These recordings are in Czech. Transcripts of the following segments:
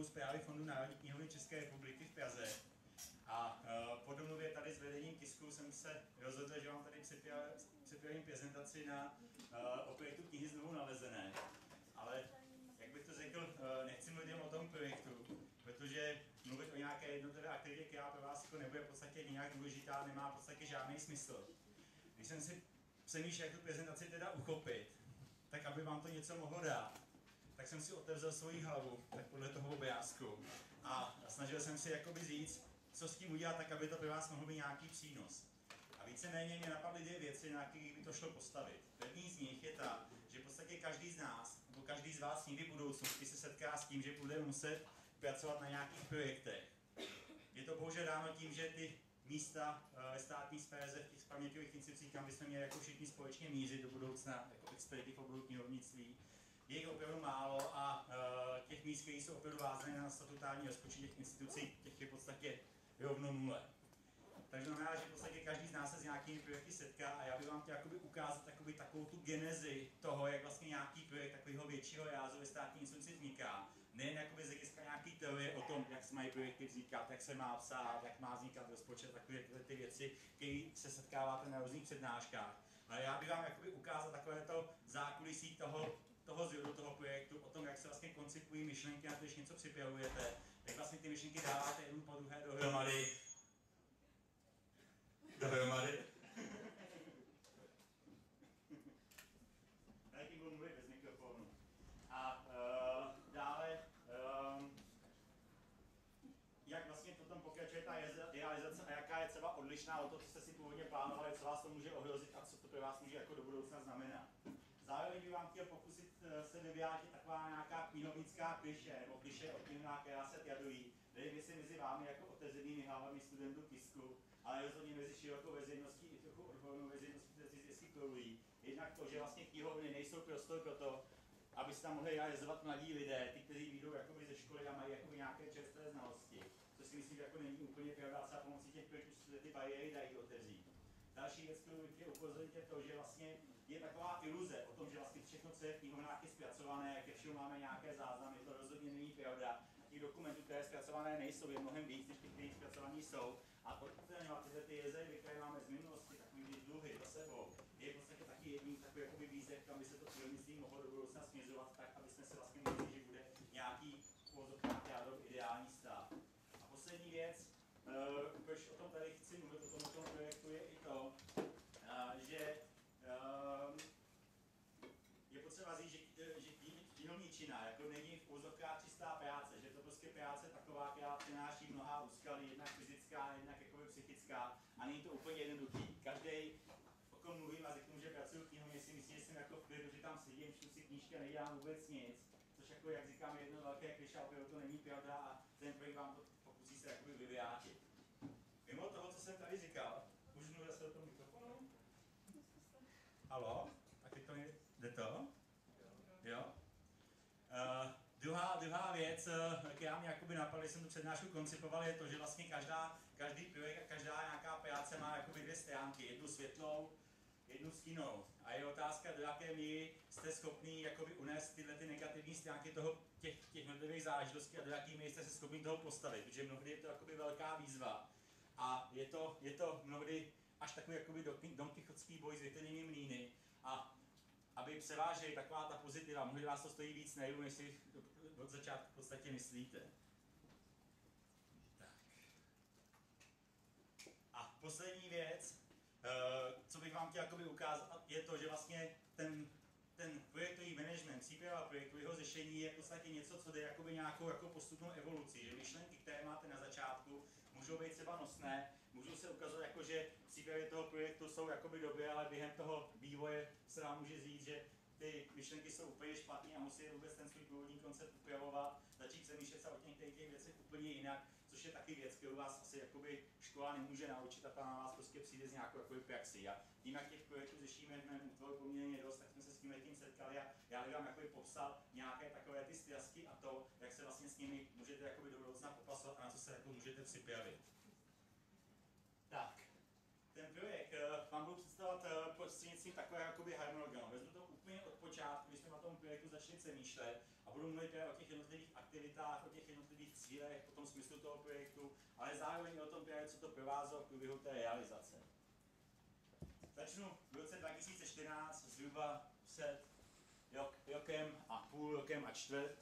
budovou správy Fondu Národní knihovny České republiky v Praze. A po domluvě tady s vedením tisku jsem se rozhodl, že vám tady připravím prezentaci o projektu knihy Znovu nalezené. Ale jak bych to řekl, nechci mluvit o tom projektu, protože mluvit o nějaké jednotlivé aktivitě, která pro vás jako nebude v podstatě nějak důležitá, nemá v podstatě žádný smysl. Když jsem si přemýšlel, jak tu prezentaci teda uchopit, tak aby vám to něco mohlo dát, tak jsem si otevřel svoji hlavu, tak podle toho obrázku, a snažil jsem si jakoby říct, co s tím udělat, tak aby to pro vás mohlo být nějaký přínos. A víceméně mě napadly dvě věci, na kterých by to šlo postavit. První z nich je ta, že v podstatě každý z nás, nebo každý z vás někdy v budoucnosti se setká s tím, že bude muset pracovat na nějakých projektech. Je to bohužel dáno tím, že ty místa ve státní sféře, v těch paměťových institucích, kam bychom měli jako všichni společně mířit do budoucna, jako experti v oboru knihovnictví, je jich opravdu málo a těch míst, které jsou opravdu vázané na statutární rozpočet těch institucí, těch je v podstatě rovno nule. Takže znamená, že v podstatě každý z nás se s nějakými projekty setká a já bych vám chtěl ukázat takovou tu genezi toho, jak vlastně nějaký projekt takového většího rázu ve státní instituci vzniká. Nejen z hlediska nějaký teorie o tom, jak se mají projekty vznikat, jak se má psát, jak má vznikat rozpočet, takové ty věci, které se setkáváte na různých přednáškách. Ale já bych vám ukázal takovéto zákulisí toho zrodu toho projektu, o tom, jak se vlastně koncipují myšlenky, na to, když něco připravujete, jak vlastně ty myšlenky dáváte jednu po druhé dohromady. Tady budu mluvit bez mikrofonu. A dále, jak vlastně potom pokračuje ta realizace a jaká je třeba odlišná od toho, co jste si původně plánovali, co vás to může ohrozit a co to pro vás může jako do budoucna znamenat. Zároveň bych vám chtěl pokusit se vyjádřit taková nějaká knihovnická klišé, nebo klišé o knihovnách, která se tradují. Nevím, jestli mezi vámi jako otevřenými hlavami studentů tisku, ale rozhodně mezi širokou veřejností i trochu odbornou veřejností, kteří si kolují. Jednak to, že vlastně knihovny nejsou prostor pro to, aby se tam mohli realizovat mladí lidé, ty, kteří vyjdou ze školy a mají nějaké čerstvé znalosti. Což si myslím, že není úplně pravda, a pomocí těch projektů se ty bariéry dají otevřít. Další věc, kterou chtěl upozornit, je to, že vlastně je taková iluze o tom, že vlastně všechno, co je v knihovnách, je zpracované, ke všemu máme nějaké záznamy, to rozhodně není pravda. A těch dokumentů, které zpracované nejsou, je mnohem víc, než těch, které zpracované jsou. A odstraňovat ty rezervy, které máme z minulosti, takový dluhy za sebou, je v podstatě taky jedním takový výzev, kam by se to knihovnictví mohlo do budoucna směřovat tak, aby jsme se vlastně mysleli, že bude nějaký ideální stav. A poslední věc, proč o tom tady chci mluvit, o tom projektu, je i to, že je potřeba říct, že knihovničina jako není v úzovkách čistá práce, že to prostě práce taková, která přináší mnoha úskalí, jednak fyzická, jednak psychická, a není to úplně jednoduchý. Každý, o kom mluvím a řeknu, že pracuji v knihovně, si myslím, že jsem jako v klidu, že tam sedím, čtu si knížky a nedělám vůbec nic. Což jako, jak říkám, jedno velké klišé, ale to není pravda a ten projekt vám to pokusí se vyvrátit. Mimo toho, co jsem tady říkal, můžu mluvit zase do toho mikrofonu? Haló? Tak teď to jde to? Jo? Druhá věc, která mě napadla, když jsem tu přednášku koncipoval, je to, že vlastně každý projekt a každá nějaká práce má dvě stránky, jednu světlou, jednu stínou. A je otázka, do jaké míry jste schopni unést tyhle negativní stránky těch jednotlivých záležitostí a do jaké míry jste se schopni toho postavit, protože mnohdy je to velká výzva. A je to mnohdy až takový Don Kichotský boj s větrnými mlýny. A aby převáželi taková ta pozitiva, mnohdy vás to stojí víc nejdu, než si od začátku v podstatě myslíte. Tak. A poslední věc, co bych vám chtěl ukázat, je to, že vlastně ten projektový management, příprava projektového řešení je v podstatě něco, co jde nějakou postupnou evoluci, že myšlenky, které máte na začátku, můžou být třeba nosné, můžou se ukazovat že přípravy toho projektu jsou dobré, ale během toho vývoje se vám může říct, že ty myšlenky jsou úplně špatné a musí vůbec ten svůj původní koncept upravovat, začít přemýšlet se o některých věcech úplně jinak, což je taky věc, kterou vás asi škola nemůže naučit a ta na vás prostě přijde z nějakou praxi. A tím, jak těch projektů řešíme v mém útvaru poměrně dost, tak jsme se s tím setkali a já bych vám popsal nějaké takové ty střasky a to, jak se vlastně s nimi můžete do budoucna popasovat a na co se můžete připravit. Tak. Ten projekt vám budu představovat prostřednictvím takového harmonogramu. Vezmu to úplně od počátku, když jsme na tom projektu začali přemýšlet a budu mluvit o těch jednotlivých aktivitách, o těch jednotlivých cílech, o tom smyslu toho projektu, ale zároveň o tom, co to provázelo v průběhu té realizace. Začnu v roce 2014, zhruba před rokem a půl, rokem a čtvrt,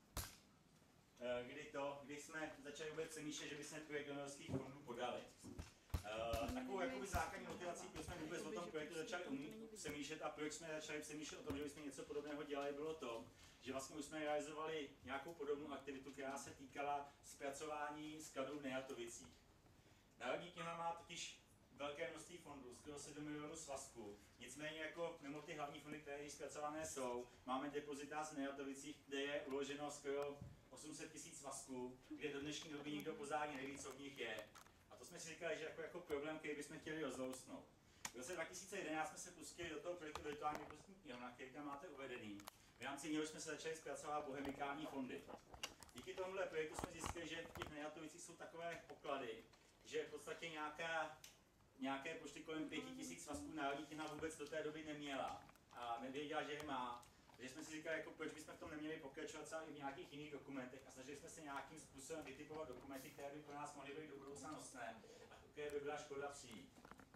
kdy jsme začali vůbec přemýšlet, že bychom projekt donorských fondů podali. Takovou jakoby základní motivací, proč jsme vůbec o tom projektu začali přemýšlet a proč jsme začali přemýšlet o tom, že bychom něco podobného dělali, bylo to, že vlastně už jsme realizovali nějakou podobnou aktivitu, která se týkala zpracování skladů v Nejratovicích. Národní kniha má totiž velké množství fondů, skoro 7 milionů svazků. Nicméně jako mimo ty hlavní fondy, které již zpracované jsou, máme depozitář v Nejratovicích, kde je uloženo skoro 800 000 svazků, kde do dnešní doby nikdo pořádně neví, co v nich je. A to jsme si říkali, že jako problém, který bychom chtěli rozlousnout. V roce 2011 jsme se pustili do toho projektu virtuální depozitní knihovna, který tam máte uvedený. V rámci něho jsme se začali zpracovat bohemikální fondy. Díky tomuhle projektu jsme zjistili, že v těch Nejratovicích jsou takové poklady, že v podstatě nějaké počty kolem 5000 svazků Národní kniha vůbec do té doby neměla a nevěděla, že je má. Takže jsme si říkali, jako, proč bychom v tom neměli pokračovat třeba i v nějakých jiných dokumentech a snažili jsme se nějakým způsobem vytipovat dokumenty, které by pro nás mohly být do budoucna nosné a které by byla škoda přijít.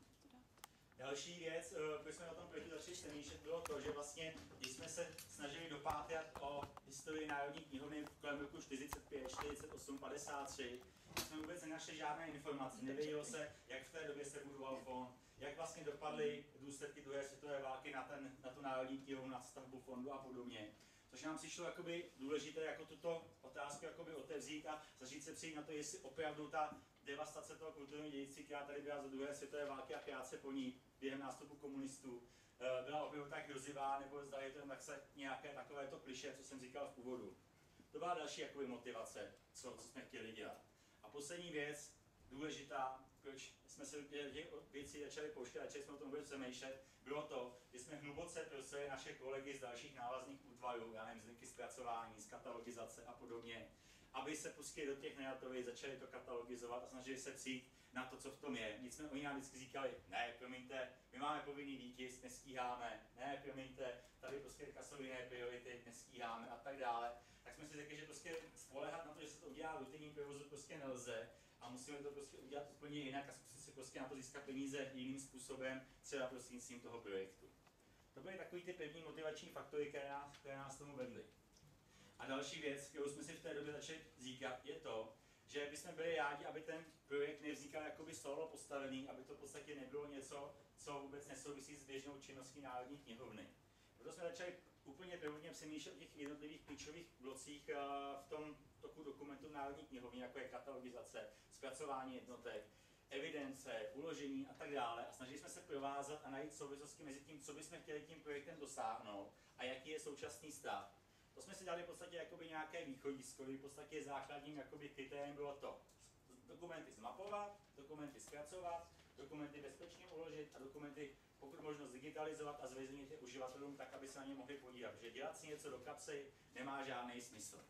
Další věc, proč jsme o tom projektu začali přemýšlet, bylo to, že vlastně, když jsme se snažili dopátrat o historii Národní knihovny kolem roku 45, 48, 53, jsme vůbec nenašli žádné informace, nevědělo se, jak v té době se budoval fond, jak vlastně dopadly důsledky druhé světové války na tu Národní knihovnu, na stavbu fondu a podobně. Což nám přišlo jakoby důležité jako tuto otázku jakoby otevřít a začít se přijít na to, jestli opravdu ta devastace toho kulturního dědictví, která tady byla za druhé světové války a krátce po ní během nástupu komunistů, byla opravdu tak hrozivá, nebo zda je to tak se nějaké takovéto klišé, co jsem říkal v úvodu. To byla další jakoby motivace, co jsme chtěli dělat. A poslední věc, důležitá, proč jsme se těch věcí začali pouštět, začali jsme o tom vůbec přemýšlet, bylo to, že jsme hluboce prosili naše kolegy z dalších návazných útvarů, já nevím, z linky zpracování, z katalogizace a podobně, aby se pustili do těch Nejratovic, začali to katalogizovat a snažili se přijít na to, co v tom je. Nicméně oni nám vždycky říkali, ne, promiňte, my máme povinný výtisk, nestíháme, ne, promiňte, tady prostě jsou jiné priority, nestíháme a tak dále. Tak jsme si řekli, že prostě spoléhat na to, že se to udělá v rutinním provozu, prostě nelze a musíme to prostě udělat úplně jinak a zkusit si prostě na to získat peníze jiným způsobem, třeba prostřednictvím toho projektu. To byly takový ty první motivační faktory, které nás tomu vedly. A další věc, kterou jsme si v té době začali říkat, je to, že bychom byli rádi, aby ten projekt nevznikal jakoby solo postavený, aby to v podstatě nebylo něco, co vůbec nesouvisí s běžnou činností Národní knihovny. Proto jsme začali úplně prvotně přemýšlet o těch jednotlivých klíčových blocích v tom toku dokumentu Národní knihovny, jako je katalogizace, zpracování jednotek, evidence, uložení a tak dále. A snažili jsme se provázat a najít souvislosti mezi tím, co bychom chtěli tím projektem dosáhnout a jaký je současný stav. To jsme si dali v podstatě jakoby nějaké východisko, kdy v podstatě základním jakoby kritériem bylo to dokumenty zmapovat, dokumenty zpracovat, dokumenty bezpečně uložit a dokumenty pokud možno digitalizovat a zveřejnit je uživatelům tak, aby se na ně mohli podívat, protože dělat si něco do kapsy nemá žádný smysl.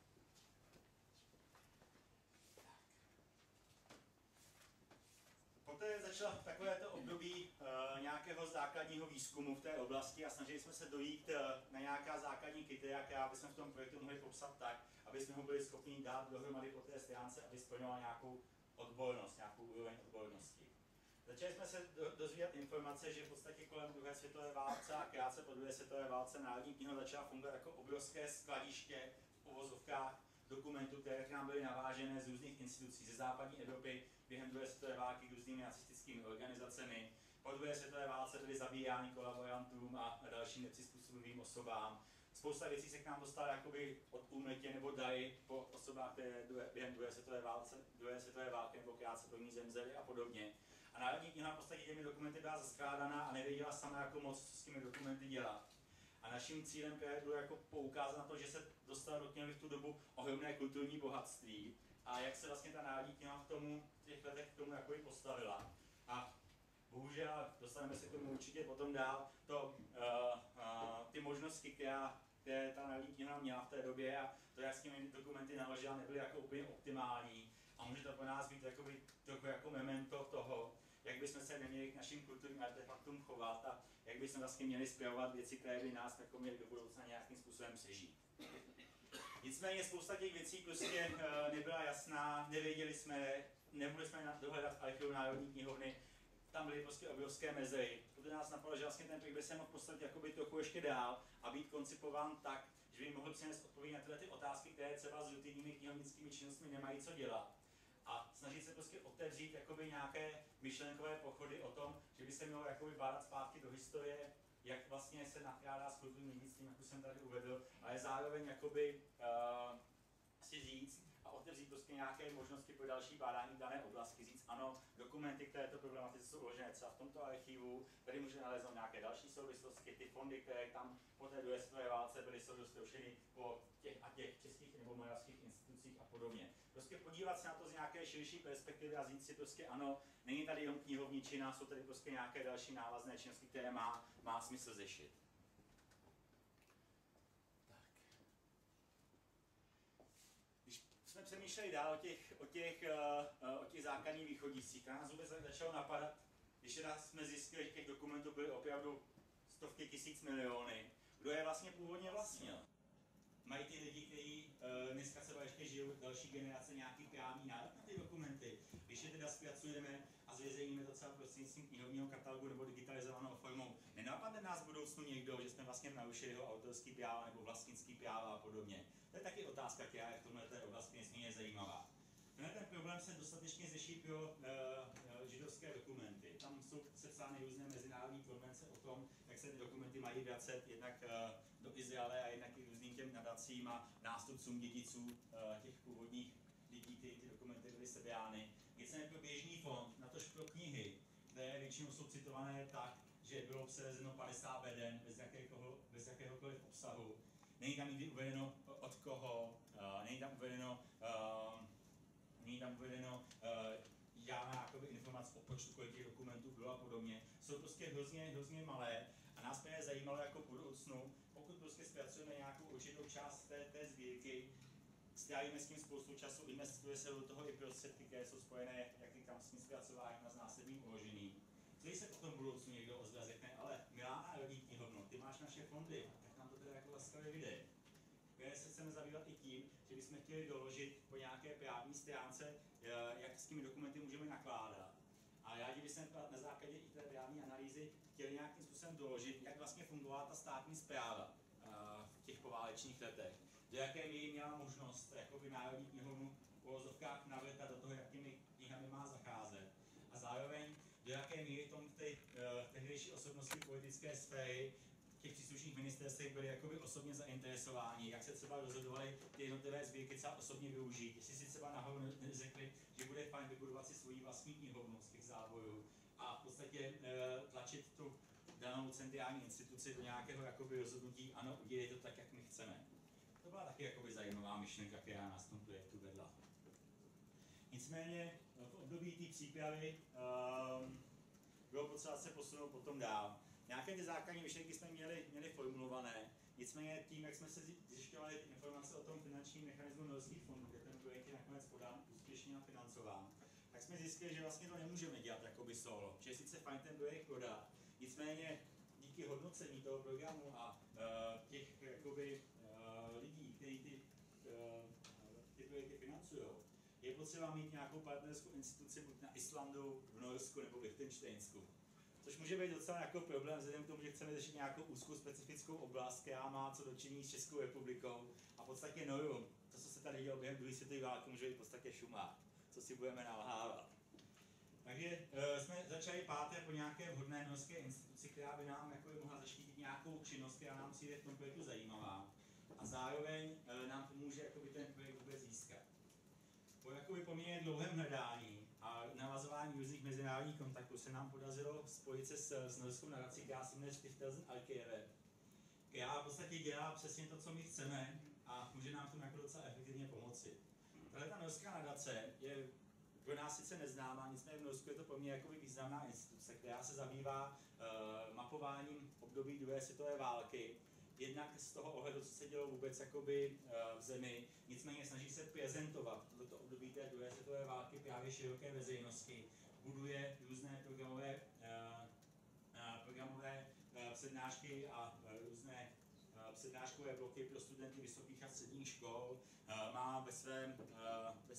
Poté začalo takovéto období nějakého základního výzkumu v té oblasti a snažili jsme se dojít na nějaká základní kritéria, která bychom v tom projektu mohli popsat tak, aby jsme ho byli schopni dát dohromady po té stránce, aby splňoval nějakou odbornost, nějakou úroveň odbornosti. Začali jsme se dozvídat informace, že v podstatě kolem druhé světové válce a krátce po druhé světové válce Národní knihovna začala fungovat jako obrovské skladiště v uvozovkách dokumentů, které k nám byly navážené z různých institucí ze západní Evropy během druhé světové války různými nacistickými organizacemi. Po druhé světové válce byly zabíjány kolaborantům a dalším nepřizpůsobivým osobám. Spousta věcí se k nám dostala jakoby od úmrtě nebo dary po osobách, které během druhé světové války nebo krátce po ní zemřely a podobně. A Národní kniha v podstatě těmi dokumenty byla zaskládaná a nevěděla sama jako moc, co s těmi dokumenty dělat. A naším cílem bylo jako poukázat na to, že se dostalo do knihovny v tu dobu ohromné kulturní bohatství a jak se vlastně ta Národní kniha v těch letech k tomu jakoby postavila. A bohužel, dostaneme se k tomu určitě potom dál, ty možnosti, které ta Národní kniha měla v té době a to, jak s těmi dokumenty naložila, nebyly jako úplně optimální. A může to pro nás být trochu jako memento toho, jak bychom se neměli k našim kulturním artefaktům chovat a jak bychom vlastně měli spravovat věci, které by nás jako měly do budoucna nějakým způsobem přežít. Nicméně spousta těch věcí prostě nebyla jasná, nevěděli jsme, nemohli jsme dohledat v archivu Národní knihovny, tam byly prostě obrovské mezery. Proto nás napadlo, že vlastně ten projekt by se mohl postavit jakoby trochu ještě dál a být koncipován tak, že by mohl přinést odpověď na tyhle ty otázky, které třeba s rutinními knihovnickými činnostmi nemají co dělat. A snažit se prostě otevřít jakoby nějaké myšlenkové pochody o tom, že by se mělo jakoby bádat zpátky do historie, jak vlastně se nakládá s kulturním dědictvím, jak už jsem tady uvedl, ale zároveň jakoby si říct a otevřít prostě nějaké možnosti pro další bádání v dané oblasti, říct ano, dokumenty k této problematice jsou uložené třeba v tomto archivu, tady můžeme nalézt nějaké další souvislosti, ty fondy, které tam po té druhé světové válce byly, jsou roztroušeny po těch a těch českých nebo moravských institucích a podobně. Prostě podívat se na to z nějaké širší perspektivy a říct si prostě ano, není tady jenom knihovničina, jsou tady prostě nějaké další návazné činnosti, které má smysl řešit. Jsme přemýšleli dál o těch základních východiscích. Nás vůbec začalo napadat, když jsme zjistili, že těch dokumentů byly opravdu stovky tisíc miliony. Kdo je vlastně původně vlastnil? Mají ty lidi, kteří dneska třeba ještě žijou další generace nějaký právní nárok na ty dokumenty. Když je teda zpracujeme a zveřejníme to třeba prostřednictvím knihovního katalogu nebo digitalizovanou formou, nenapadne nás v budoucnu někdo, že jsme vlastně narušili jeho autorský práva nebo vlastnický práva a podobně. To je taky otázka, která je v tomhle oblasti nesmírně zajímavá. Ten problém se dostatečně řeší pro židovské dokumenty. Tam jsou sepsány různé mezinárodní konvence o tom, jak se ty dokumenty mají vracet jednak do Izraele a jednak i různým těm nadacím a nástupcům dědiců těch původních lidí, ty dokumenty byly sebrány. Nicméně pro běžný fond, natož pro knihy, které většinou jsou citované tak, že bylo převezeno 50 beden bez jakéhokoliv obsahu. Není tam nikdy uvedeno od koho, není tam uvedeno žádná informace o počtu, kolik těch dokumentů bylo a podobně. Jsou prostě hrozně malé a nás právě zajímalo jako budoucnu, pokud prostě zpracujeme nějakou určitou část té sbírky, strávíme s tím spoustu času, investuje se do toho i prostředky, které jsou spojené jak tam s tím zpracováním a s následným uložením. Když se potom v budoucnu někdo ozve a řekne, ale milá Národní knihovno, ty máš naše fondy, tak nám to teda jako laskavě vyjde. Které se chceme zabývat i tím, že bychom chtěli doložit po nějaké právní stránce, jak s těmi dokumenty můžeme nakládat. A rádi bychom na základě i té právní analýzy chtěli nějakým způsobem doložit, jak vlastně fungovala ta státní správa v těch poválečných letech. Do jaké míry měla možnost jakoby Národní knihovnu v uvozovkách navrtat do toho, jak těmi knihami má zacházet. A zároveň do jaké míry tom ty tehdejší osobnosti politické sféry těch příslušných ministerstvech byli jakoby osobně zainteresováni, jak se třeba rozhodovali ty jednotlivé sbírky třeba osobně využít, jestli si třeba nahoru neřekli, že bude fajn vybudovat si svoji vlastní knihovnu z těch zábojů a v podstatě tlačit tu danou centrální instituci do nějakého jakoby rozhodnutí, ano, udělej to tak, jak my chceme. To byla taky jakoby zajímavá myšlenka, která nás v tom projektu vedla. Nicméně v období té přípravy bylo potřeba se posunout potom dál. Nějaké ty základní myšlenky jsme měli formulované, nicméně tím, jak jsme se zjišťovali informace o tom finančním mechanismu norských fondů, kde ten projekt je nakonec podán úspěšně a financován, tak jsme zjistili, že vlastně to nemůžeme dělat jakoby solo. Že je sice fajn ten projekt prodat, nicméně díky hodnocení toho programu a těch jakoby, lidí, kteří ty projekty financují, je potřeba mít nějakou partnerskou instituci buď na Islandu, v Norsku nebo v Lichtenštejnsku. Což může být docela jako problém, vzhledem k tomu, že chceme řešit nějakou úzkou specifickou oblast, která má co dočinění s Českou republikou. A v podstatě Norum, to, co se tady dělo během druhé světové války, může být v podstatě šumák, co si budeme nalhávat. Takže jsme začali pátrat po nějaké vhodné norské instituci, která by nám jako mohla zaštítit nějakou činnost, která nám přijde v tom projektu zajímavá. A zároveň nám pomůže ten projekt vůbec získat. Po poměrně dlouhém hledání a navazování různých mezinárodních kontaktů se nám podařilo spojit se s norskou nadací, která se jmenuje Stiftelsen Arkivet, která v podstatě dělá přesně to, co my chceme a může nám tomu jako docela efektivně pomoci. Tato norská nadace je pro nás sice neznámá, nicméně v Norsku je to poměrně významná instituce, která se zabývá mapováním období druhé světové války, jednak z toho ohledu, co se dělo vůbec jakoby v zemi, nicméně snaží se prezentovat toto období té druhé světové války právě široké veřejnosti, buduje různé programové přednášky a různé přednáškové bloky pro studenty vysokých a středních škol, má ve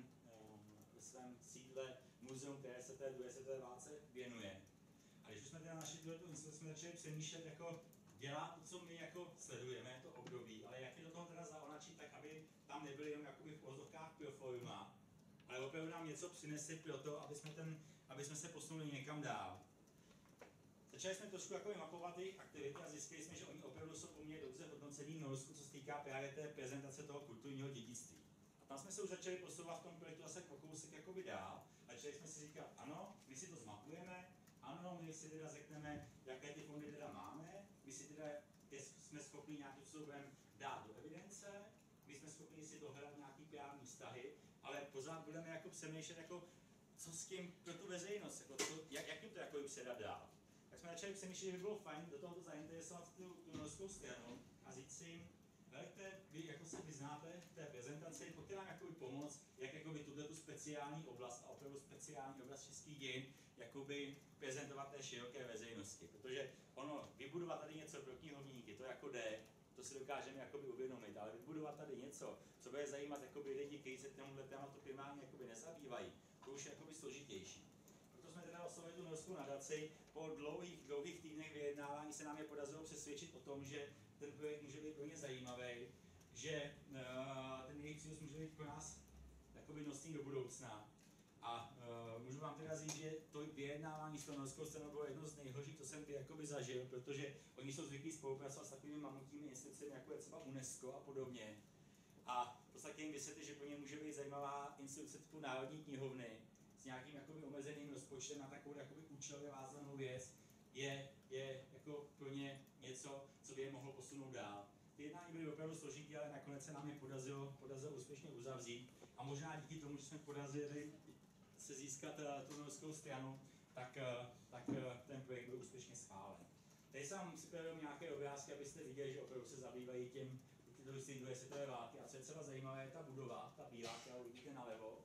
svém sídle muzeum, které se té druhé světové válce věnuje. A když už jsme teda našli tuto instituci, jsme začali přemýšlet, jako dělat to, co my jako sledujeme, to období, ale jak je do toho teda zaonačit, tak aby tam nebyly jenom jakoby v ozovkách pro forma, ale opravdu nám něco přinesli pro to, aby jsme se posunuli někam dál. Začali jsme trošku jako mapovat jejich aktivity a zjistili jsme, že oni opravdu jsou poměrně dobře hodnocení v Norsku, co se týká právě té prezentace toho kulturního dědictví. A tam jsme se už začali posouvat v tom projektu zase o kousek jakoby dál. Začali jsme si říkat, ano, my si to zmapujeme, ano, my si teda řekneme, jaké ty fondy teda máme, my si teda jsme schopni nějakým způsobem dát do evidence, my jsme schopni si dohledat nějaký právní vztahy, ale pořád budeme jako přemýšlet, jako, co s tím pro tu veřejnost, jako, jak jim to jako předat dál. Tak jsme začali přemýšlet, že by bylo fajn do tohoto zainteresovat tu norskou stranu a říct si jim, hleďte, vy jako se vyznáte v té prezentaci, pojďte nám jakoby pomoct, jak jakoby tuto speciální oblast a opravdu speciální oblast českých dějin jakoby prezentovat té široké veřejnosti. Protože ono, vybudovat tady něco pro knihovníky, to jako jde, to si dokážeme jakoby uvědomit, ale vybudovat tady něco, co bude zajímat jakoby lidi, kteří se tomuhle tématu primárně jakoby nezabývají, to už je jakoby složitější. Proto jsme teda oslovili tu norskou nadaci, po dlouhých týdnech vyjednávání se nám je podařilo přesvědčit o tom, že ten projekt může být pro ně zajímavý, že ten jejich přínos může být pro nás jakoby nosný do budoucna. A můžu vám teda říct, že to vyjednávání s tou norskou stranou bylo jedno z nejhorších, co jsem jakoby zažil, protože oni jsou zvyklí spolupracovat s takovými mamutními institucemi, jako je třeba UNESCO a podobně. A v podstatě jim vysvětlit, že pro ně může být zajímavá instituce typu Národní knihovny s nějakým jakoby omezeným rozpočtem na takovou jakoby účelově vázanou věc, je jako pro ně něco, co by je mohlo posunout dál. Ty jednání byly opravdu složitý, ale nakonec se nám je podařilo úspěšně uzavřít. A možná díky tomu, že jsme podařili se získat tu norskou stranu, tak ten projekt byl úspěšně schválen. Tady jsem vám připravil nějaké obrázky, abyste viděli, že opravdu se zabývají tím druhé světové války. A co je třeba zajímavé, je ta budova, ta bílá, kterou vidíte nalevo.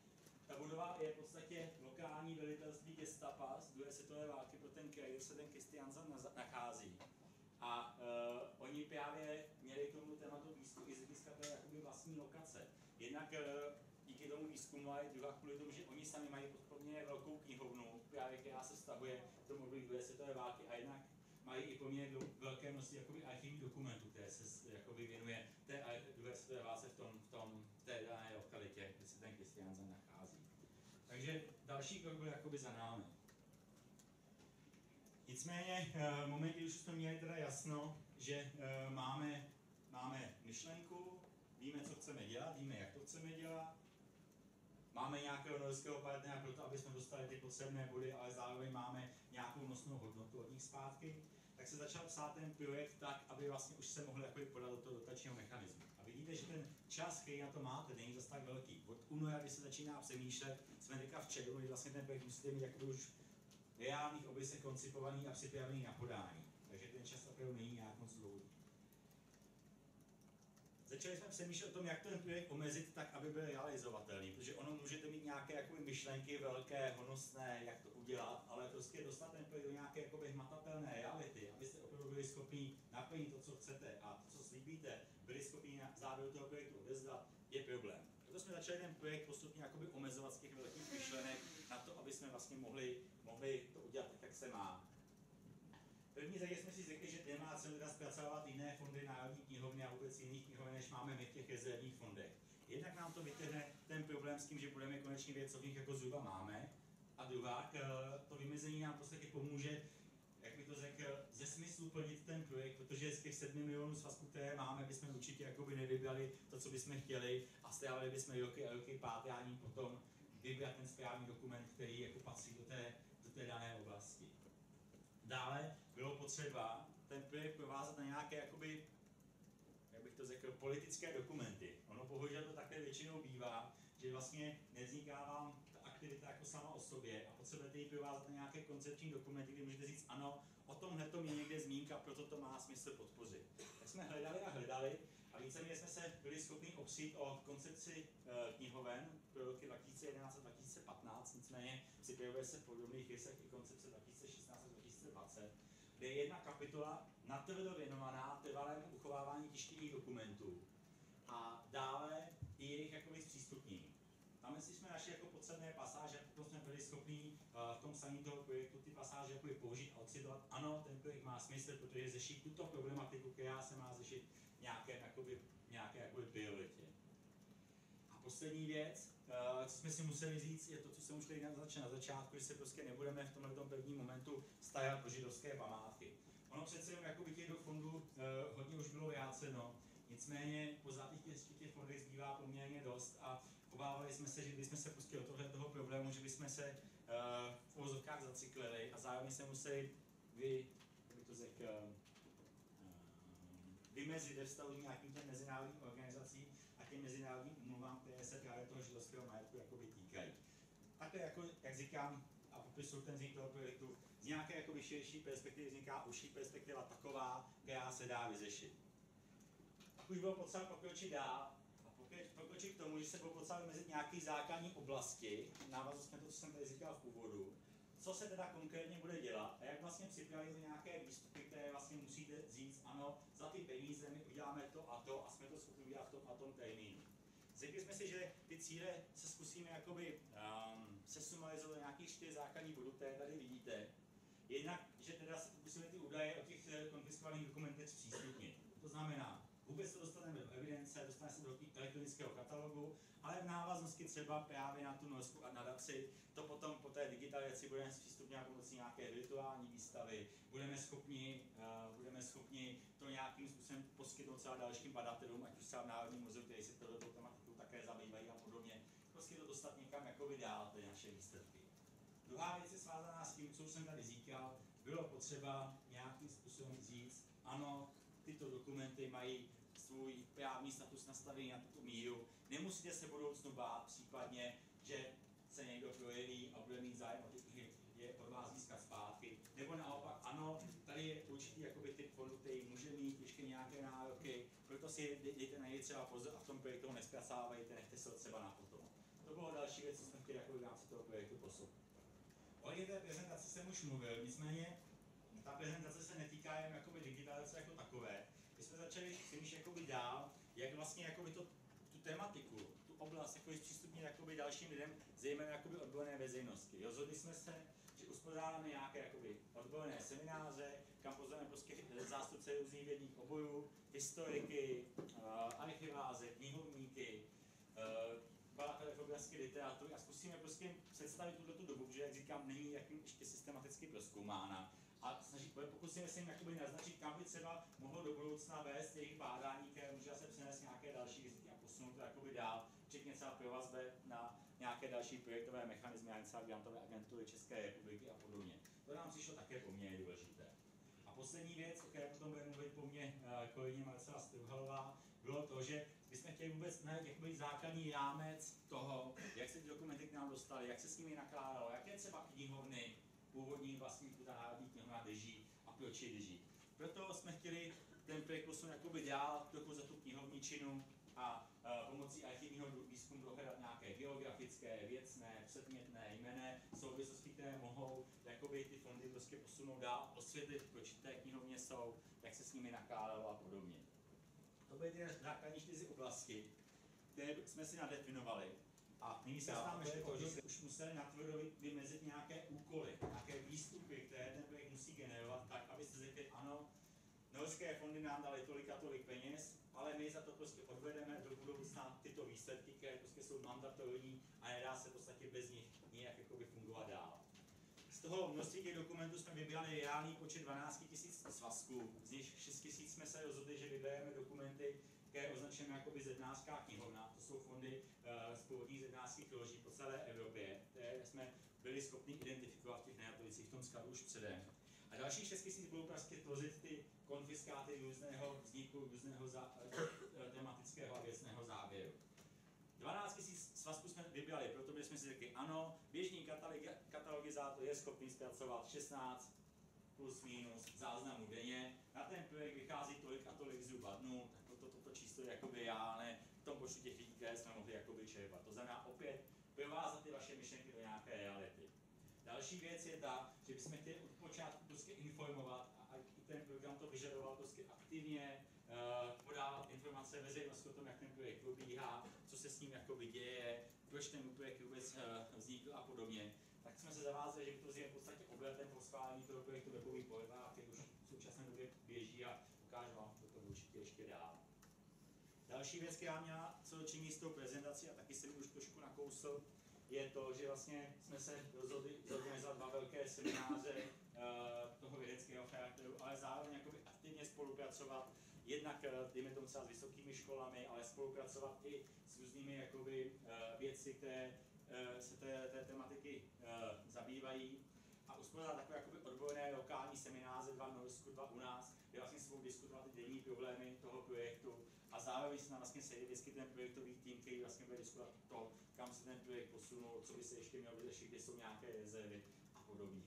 Ta budova je v podstatě lokální velitelství gestapa z druhé světové války pro ten kraj, kde se ten Kristiansand nachází. A oni právě měli k tomu tématu výzkum i z hlediska té jakoby vlastní lokace. Jednak díky tomu výzkumu, ale druhá kvůli tomu, že oni sami mají poměrně velkou knihovnu, právě která se vztahuje k tomu období druhé světové války, a jednak mají i poměrně velké množství jakoby archivních dokumentů, které se jakoby věnuje té druhé světové válce v té dané lokalitě, kde se ten Kristiansand nachází. Takže další krok byl jakoby za námi. Nicméně, v momentě, když jsme měli teda jasno, že máme myšlenku, víme, co chceme dělat, víme, jak to chceme dělat, máme nějakého norského partnera pro to, aby jsme dostali ty potřebné body, ale zároveň máme nějakou nosnou hodnotu od nich zpátky, tak se začal psát ten projekt tak, aby vlastně už se mohli jakoby podat do toho dotačního mechanismu. A vidíte, že ten čas, který na to máte, není zase tak velký. Od února, kdy se začíná přemýšlet, jsme teďka v červnu, kdy vlastně ten projekt musíte mít jakoby už v reálných obrysech koncipovaný a připravený na podání. Takže ten čas opravdu není nějak moc dlouhý. Začali jsme přemýšlet o tom, jak ten projekt omezit tak, aby byl realizovatelný, protože ono můžete mít nějaké jakoby myšlenky velké, honosné, jak to udělat, ale prostě dostat ten projekt do nějaké jakoby hmatatelné reality, abyste opravdu byli schopni naplnit to, co chcete a to, co slíbíte, byli schopni na závěru toho projektu odevzdat, je problém. Proto jsme začali ten projekt postupně jakoby omezovat z těch velkých myšlenek na to, aby jsme vlastně mohli to udělat tak, jak se má. V první řadě jsme si řekli, že nemá cenu teda zpracovávat jiné fondy Národní knihovny a vůbec jiných knihoven, než máme my v těch rezervních fondech. Jednak nám to vytrhne ten problém s tím, že budeme konečně vědět, co v nich jako zhruba máme. A druhá, to vymezení nám v podstatě pomůže, jak bych to řekl, ze smyslu plnit ten projekt, protože z těch 7 milionů svazků, které máme, bychom určitě jakoby nevybrali to, co bychom chtěli, a strávili bychom roky a roky pátráním potom vybrat ten správný dokument, který jako patří do té dané oblasti. Dále bylo potřeba ten projekt provázat na nějaké, jakoby, jak bych to řekl, politické dokumenty. Ono bohužel to také většinou bývá, že vlastně nevzniká vám ta aktivita jako sama o sobě a potřebujete ji provázat na nějaké koncepční dokumenty, kde můžete říct, ano, o tomhle to je někde zmínka, proto to má smysl podpořit. Tak jsme hledali a víceméně jsme se byli schopni opřít o koncepci knihoven pro roky 2011 a 2015, nicméně připravuje se v podobných rysech i koncepce 2016 a 2020, kde je jedna kapitola natvrdo věnovaná trvalému uchovávání tištěných dokumentů a dále i jejich jakoby zpřístupnění. Tam si jsme našli jako podstatné pasáže, potom jsme byli schopni v tom samém toho projektu ty pasáže jakoby použít a ocitovat. Ano, ten projekt má smysl, protože řeší tuto problematiku, která se má řešit nějaké prioritě. A poslední věc, co jsme si museli říct, je to, co jsem už tady naznačil na začátku, že se prostě nebudeme v tomhle prvním momentu starat o židovské památky. Ono přece jenom jakoby těch do fondů hodně už bylo vráceno, nicméně pořád těch fondech zbývá poměrně dost a obávali jsme se, že kdybychom se pustili do toho problému, že bychom se v uvozovkách zacyklili a zároveň se museli vymezit ve vztahu k nějakým těm mezinárodním organizacím a těm mezinárodním úmluvám, které se právě toho židovského majetku jakoby týkají. Takhle, jako, jak říkám, a popisuju ten vznik toho projektu, z nějaké jakoby širší perspektivy vzniká užší perspektiva taková, která se dá vyřešit. Pak už bylo potřeba pokročit dál a pokročit k tomu, že se bylo potřeba vymezit nějaké základní oblasti, návaznost na to, co jsem tady říkal v úvodu, co se teda konkrétně bude dělat a jak vlastně připravit nějaké výstupy, které vlastně musíte říct, ano, za ty peníze my uděláme to a jsme to schopni udělat v tom a tom termínu. Řekli jsme si, že ty cíle se zkusíme jakoby sesumarizovat do nějakých 4 základních bodů, které tady vidíte. Jednak, že teda se pokusíme ty údaje o těch konfiskovaných dokumentech zpřístupnit. To znamená, vůbec to dostaneme do evidence, dostane se do elektronického katalogu, ale v návaznosti třeba právě na tu norskou nadaci, to potom po té digitalizaci budeme zpřístupňovat pomocí nějaké virtuální výstavy, budeme schopni to nějakým způsobem poskytnout třeba dalším badatelům, ať už třeba v Národním muzeu, který se touto tematikou také zabývají a podobně, prostě to dostat někam jakoby dál, ty naše výsledky. Druhá věc je svázaná s tím, co jsem tady říkal, bylo potřeba nějakým způsobem říct, ano, tyto dokumenty mají svůj právní status nastavený na tuto míru. Nemusíte se budoucnu bát případně, že se někdo projeví a bude mít zájem o ty knihy je od vás získat zpátky. Nebo naopak, ano, tady je určitý jakoby, typ fondu, který může mít ještě nějaké nároky, proto si dejte na něj třeba pozor a v tom projektu ho nespracávejte, nechte se ho třeba na potom. To bylo další věc, co jsme chtěli jako v rámci toho projektu posunout. O té prezentaci jsem už mluvil, nicméně ta prezentace se netýká jen jakoby digitalizace jako takové. My jsme začali přemýšlet jakoby dál, jak vlastně jakoby tu tematiku, tu oblast jakoby zpřístupnit jakoby dalším lidem, zejména jakoby odborné veřejnosti. Rozhodli jsme se, že uspořádáme nějaké jakoby odborné semináře, kam pozveme prostě zástupce různých vědních oborů, historiky, archiváře, knihovníky, badatele v oblasti literatury a zkusíme prostě představit tuto dobu, protože jak říkám, není jakým ještě systematicky prozkoumána. A pokusíme se jim jakoby naznačit, kam by třeba mohlo do budoucna vést jejich bádání, které může se přenést nějaké další riziky a posunout to jakoby dál, včetně třeba provazbe na nějaké další projektové mechanismy, a třeba grantové agentury České republiky a podobně. To nám přišlo také poměrně důležité. A poslední věc, o které potom bude mluvit po mně kolegyně Marcela Strouhalová, bylo to, že bychom chtěli vůbec najít jakoby základní rámec toho, jak se ty dokumenty k nám dostaly, jak se s nimi nakládalo, jaké třeba knihovny původní vlastníků ta Národní knihovna drží a proč ji drží. Proto jsme chtěli ten projekt posunout jakoby dál, trochu za tu knihovničinu a pomocí archivního výzkumu dohledat nějaké geografické, věcné, předmětné, jmenné souvislosti, které mohou jakoby ty fondy prostě posunout dál, osvětlit, proč té knihovně jsou, jak se s nimi nakládalo a podobně. To byly ty základní 4 oblasti, které jsme si nadefinovali. A nyní se dostáváme ještě to, že se už museli natvrdo vymezit nějaké úkoly, nějaké výstupy, které ten projekt musí generovat, tak, aby se řekli, ano, norské fondy nám dali tolik a tolik peněz, ale my za to prostě odvedeme do budoucna tyto výsledky, které prostě jsou mandatorní a nedá se v podstatě bez nich nějak jakoby fungovat dál. Z toho množství těch dokumentů jsme vybrali reálný počet 12 000 svazků, z nich 6 000 jsme se rozhodli, že vybereme dokumenty, které označujeme jako zednářská knihovna. To jsou fondy z původních zednářských loží po celé Evropě, které jsme byli schopni identifikovat v těch nejatolicích v tom skladu už předem. A dalších 6 000 budou prostě tvořit ty konfiskáty různého vzniku, různého tematického a věcného záběru. 12 000 svazků jsme vybrali, protože jsme si řekli, ano, běžný katalogizátor je schopný zpracovat 16 plus minus záznamů denně. Na ten projekt vychází tolik a tolik zhruba dnů, tak toto číslo co jakoby já, ne v tom počtu těch lidí, které jsme mohli jakoby čerpat. To znamená opět provázat ty vaše myšlenky do nějaké reality. Další věc je ta, že bychom chtěli od počátku prostě informovat a i ten program to vyžadoval prostě aktivně podávat informace veřejnosti o tom, jak ten projekt probíhá, co se s ním jakoby děje, proč ten projekt vůbec vznikl a podobně. Tak jsme se zavázali, že vytvoříme v podstatě obletem pro schválení toho projektu webový portál, který už v současné době běží a ukážu vám to určitě ještě dál. Další věc, která měla co činit s tou prezentací a taky jsem už trošku nakousl, je to, že vlastně jsme se rozhodli zorganizovat 2 velké semináře toho vědeckého charakteru, ale zároveň jakoby aktivně spolupracovat jednak, dejme tomu třeba s vysokými školami, ale spolupracovat i s různými jakoby věci, které se té tematiky zabývají a uspořádat takové jakoby odborné lokální semináře, 2 v Norsku, 2 u nás, kde vlastně spolu diskutovat ty denní problémy toho projektu a zároveň se nám vlastně sejde vždycky ten projektový tým, který vlastně bude diskutovat to, kam se ten projekt posunul, co by se ještě mělo vyřešit, kde jsou nějaké rezervy a podobně.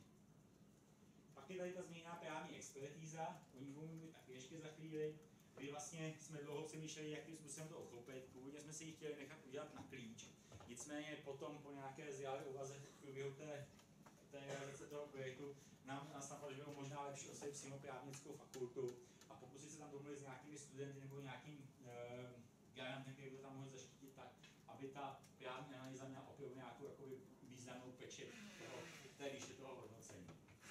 Pak je tady ta zmíněná právní expertíza, o ní budu mluvit taky ještě za chvíli, kdy vlastně jsme dlouho přemýšleli, jakým způsobem to uchopit. Původně jsme si ji chtěli nechat udělat na klíč, nicméně potom po nějaké zralé úvaze v průběhu té realizace toho projektu nás napadlo, že bylo možná lepší oslovit přímo právnickou fakultu a pokusit se tam domluvit s nějakými studenty nebo nějakým garantem, který by to tam mohl zaštítit tak, aby ta právní analýza měla opravdu nějakou jakoby významnou pečet té výše toho hodnocení.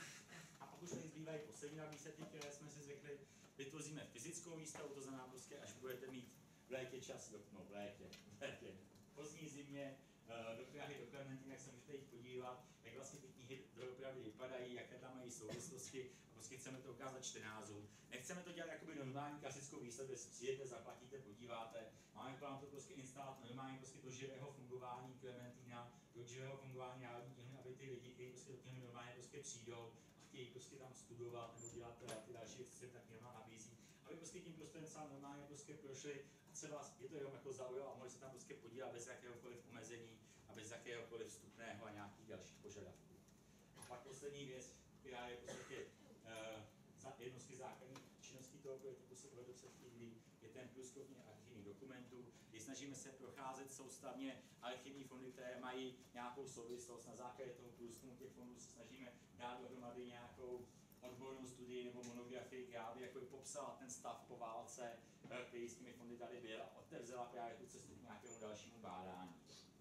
A pak už tady zbývají poslední výsledky, které jsme si zvykli, vytvoříme fyzickou výstavu, to znamená prostě, až budete mít v létě čas, v létě, pozdní zimě, do Prahy, do Klementín, jak se můžete jít podívat, jak vlastně ty knihy doopravdy vypadají, jaké tam mají souvislosti a prostě chceme to ukázat čtenářům. Nechceme to dělat jakoby normální klasickou výstavu, kde si přijete, zaplatíte, podíváte. Máme plán to prostě instalovat normálně prostě do živého fungování Klementína, do živého fungování Národní knihovny, aby ty lidi, kteří prostě do knihovny normálně prostě přijdou a chtějí prostě tam studovat nebo dělat ty další věci, co jim ta knihovna nabízí, aby prostě tím prostorem sám normálně prostě prošli a třeba je to jenom jako zaujalo a mohli se tam prostě podívat bez jakéhokoliv omezení a bez jakéhokoliv vstupného a nějakých dalších požadavků. A pak poslední věc, která je v podstatě jednostky základní činností toho projektu, se uvedu před chvílí, je ten průzkum archivních dokumentů, kdy snažíme se procházet soustavně archivní fondy, které mají nějakou souvislost. Na základě toho průzkumu těch fondů se snažíme dát dohromady nějakou odbornou studii nebo monografii, která by jako popsala ten stav po válce, který s těmi fondy tady byl a otevřela právě tu cestu k nějakému dalšímu bádání.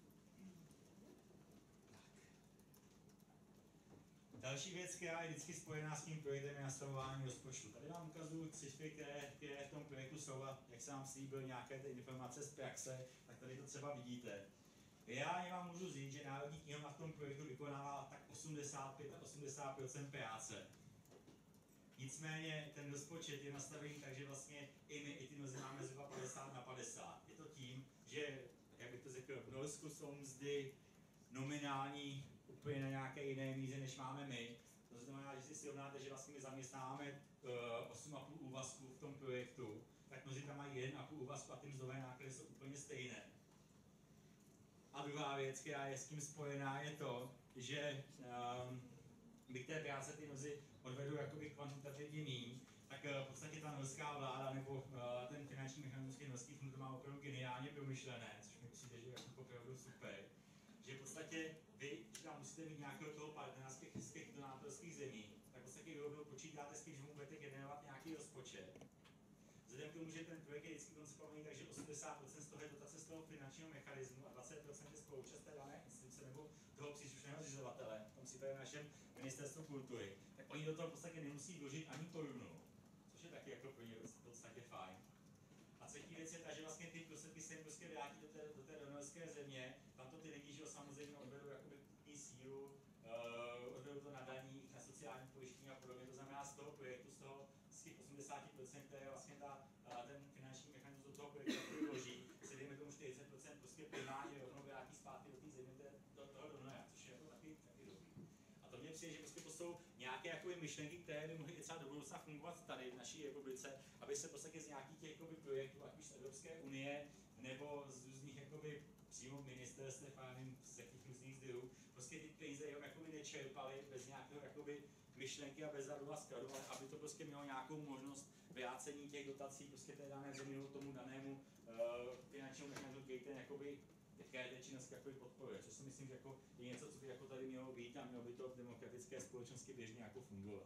Další věc, která je vždycky spojená s tím projektem, je nastavování rozpočtu. Tady vám ukazuju cifry, které v tom projektu jsou a jak jsem vám slíbil nějaké ty informace z praxe, tak tady to třeba vidíte. Já vám můžu říct, že Národní knihovna v tom projektu vykonává tak 85% práce. Nicméně ten rozpočet je nastavený tak, že vlastně i my, i ty nozy máme zhruba 50/50. Je to tím, že, jak bych to řekl, v Norsku jsou mzdy nominální úplně na nějaké jiné míře, než máme my. To znamená, že si srovnáte, že vlastně my zaměstnáváme 8,5 úvazků v tom projektu, tak mnozí tam mají 1,5 úvazku a ty mzdové náklady jsou úplně stejné. A druhá věc, která je s tím spojená, je to, že by k té práce ty nozy odvedou jakoby kvantitativně míň, tak v podstatě ta norská vláda nebo ten finanční mechanismus norský fond to má opravdu geniálně promyšlené, což mi přijde, že je jako opravdu super. Že v podstatě vy, když tam musíte mít nějakého toho partnera z těch donátorských zemí, tak v podstatě vy počítáte s tím, že mu budete generovat nějaký rozpočet. Vzhledem k tomu, že ten projekt je vždycky koncipovaný, takže 80% z toho je dotace z toho finančního mechanismu a 20% je spoluúčast té dané instituce nebo toho příslušného zřizovatele, v tom případě v našem ministerstvu kultury, tak oni do toho v podstatě nemusí vložit ani korunu, což je taky jako pro ně v podstatě fajn. A třetí věc je ta, že vlastně ty prostředky se jim prostě vrátí do té donorské země, tam to ty lidi, že samozřejmě odvedou jakoby kupní sílu, odvedou to na daních, na sociální pojištění a podobně, to znamená z toho projektu, z těch 80%, které vlastně ten finanční mechanismus do toho projektu vloží, se dejme tomu 40% prostě primárně rovnou vrátí zpátky do té země do toho donora, což je jako taky dobrý. A to mně přijde, že prostě to jsou nějaké jakoby myšlenky, které by mohly třeba do budoucna fungovat tady v naší republice, aby se prostě z nějakých těch jakoby projektů, ať už z Evropské unie, nebo z různých jakoby přímo ministerstev a nevím, z jakých různých zdrojů, prostě ty peníze jenom jakoby nečerpaly bez nějakého jakoby myšlenky a bez zadu a skladu, ale aby to prostě mělo nějakou možnost vrácení těch dotací prostě té dané zemi tomu danému finančnímu mechanismu, který ten jakoby té činnosti jakoby podporuje, což si myslím, že jako je něco, co by jako tady mělo být a mělo by to v demokratické společnosti běžně jako fungovat.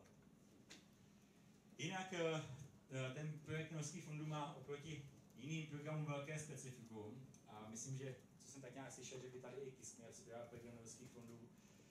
Jinak ten projekt Norských fondů má oproti jiným programům velké specifikum a myslím, že, co jsem tak nějak slyšel, že by tady i KISK měl připravit program Norských fondů.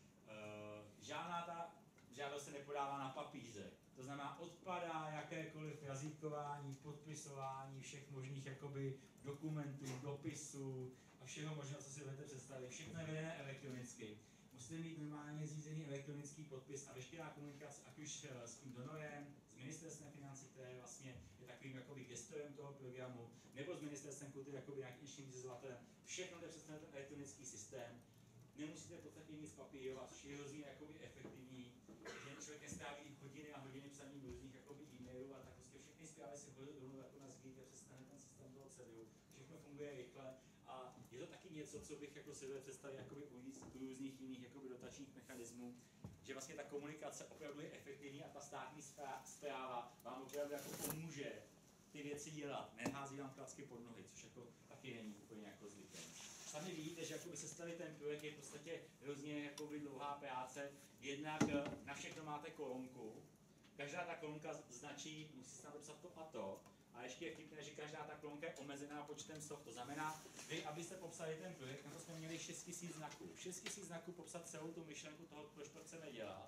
Žádná ta žádost se nepodává na papíře. To znamená, odpadá jakékoliv jazykování, podpisování všech možných jakoby dokumentů, dopisů a všeho možného, co si budete představit. Všechno je vedené elektronicky. Musíte mít normálně zřízený elektronický podpis a veškerá komunikace, ať už s tím donorem, s ministerstvem financí, které vlastně je takovým jakoby gestorem toho programu, nebo s ministerstvem kultury, jakoby nějakým zřizovatelem. Všechno jde přes ten elektronický systém. Nemusíte v podstatě nic papírovat, což je hrozně jakoby efektivní. Že člověk nestráví hodiny a hodiny psaním různých jakoby e-mailů a tak prostě všechny zprávy si hodí dolů jako na zgýt a přes ten systém toho CEDu. Všechno funguje rychle a je to taky něco, co bych jako si představil jakoby u různých jiných jakoby dotačních mechanismů, že vlastně ta komunikace opravdu je efektivní a ta státní správa vám opravdu jako pomůže ty věci dělat, nehází vám klacky pod nohy, což jako taky není úplně jako zvykem. Sami vidíte, že jakoby sestavit ten projekt je v podstatě hrozně jakoby dlouhá práce. Jednak na všechno máte kolonku. Každá ta kolonka značí, musí se tam dopsat to a to. A ještě je vtipné, že každá ta kolonka je omezená počtem slov. To znamená, vy, abyste popsali ten projekt, na to jsme měli 6000 znaků. 6000 znaků popsat celou tu myšlenku toho, proč to chceme dělat,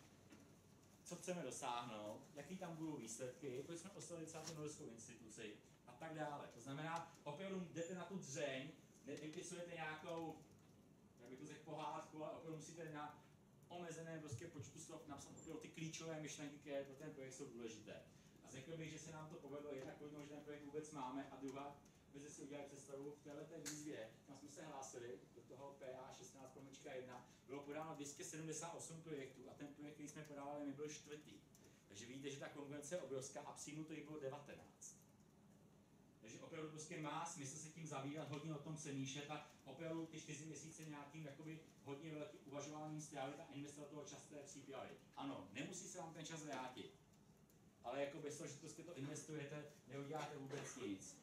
co chceme dosáhnout, jaký tam budou výsledky, proč jsme oslovili celou tu norskou instituci a tak dále. To znamená, opravdu jdete na tu dřeň, nevypisujete nějakou, jak bych to řekl, pohádku, ale opravdu musíte na omezeném prostě počtu slov napsat opravdu ty klíčové myšlenky, které pro ten projekt jsou důležité. A řekl bych, že se nám to povedlo jednak kvůli tomu, že ten projekt vůbec máme, a druhá, abyste si udělali představu, v této výzvě, kam jsme se hlásili, do toho PA 16.1, bylo podáno 278 projektů a ten projekt, který jsme podávali, nebyl čtvrtý. Takže vidíte, že ta konkurence je obrovská a přímo to jich bylo 19. Takže opravdu prostě má smysl se tím zabývat, hodně o tom přemýšlet a opravdu ty 4 měsíce nějakým jakoby hodně velkým uvažováním strávit a investovat toho čas té přípravy. Ano, nemusí se vám ten čas vrátit, ale jako bez toho, že prostě to investujete, neuděláte vůbec nic.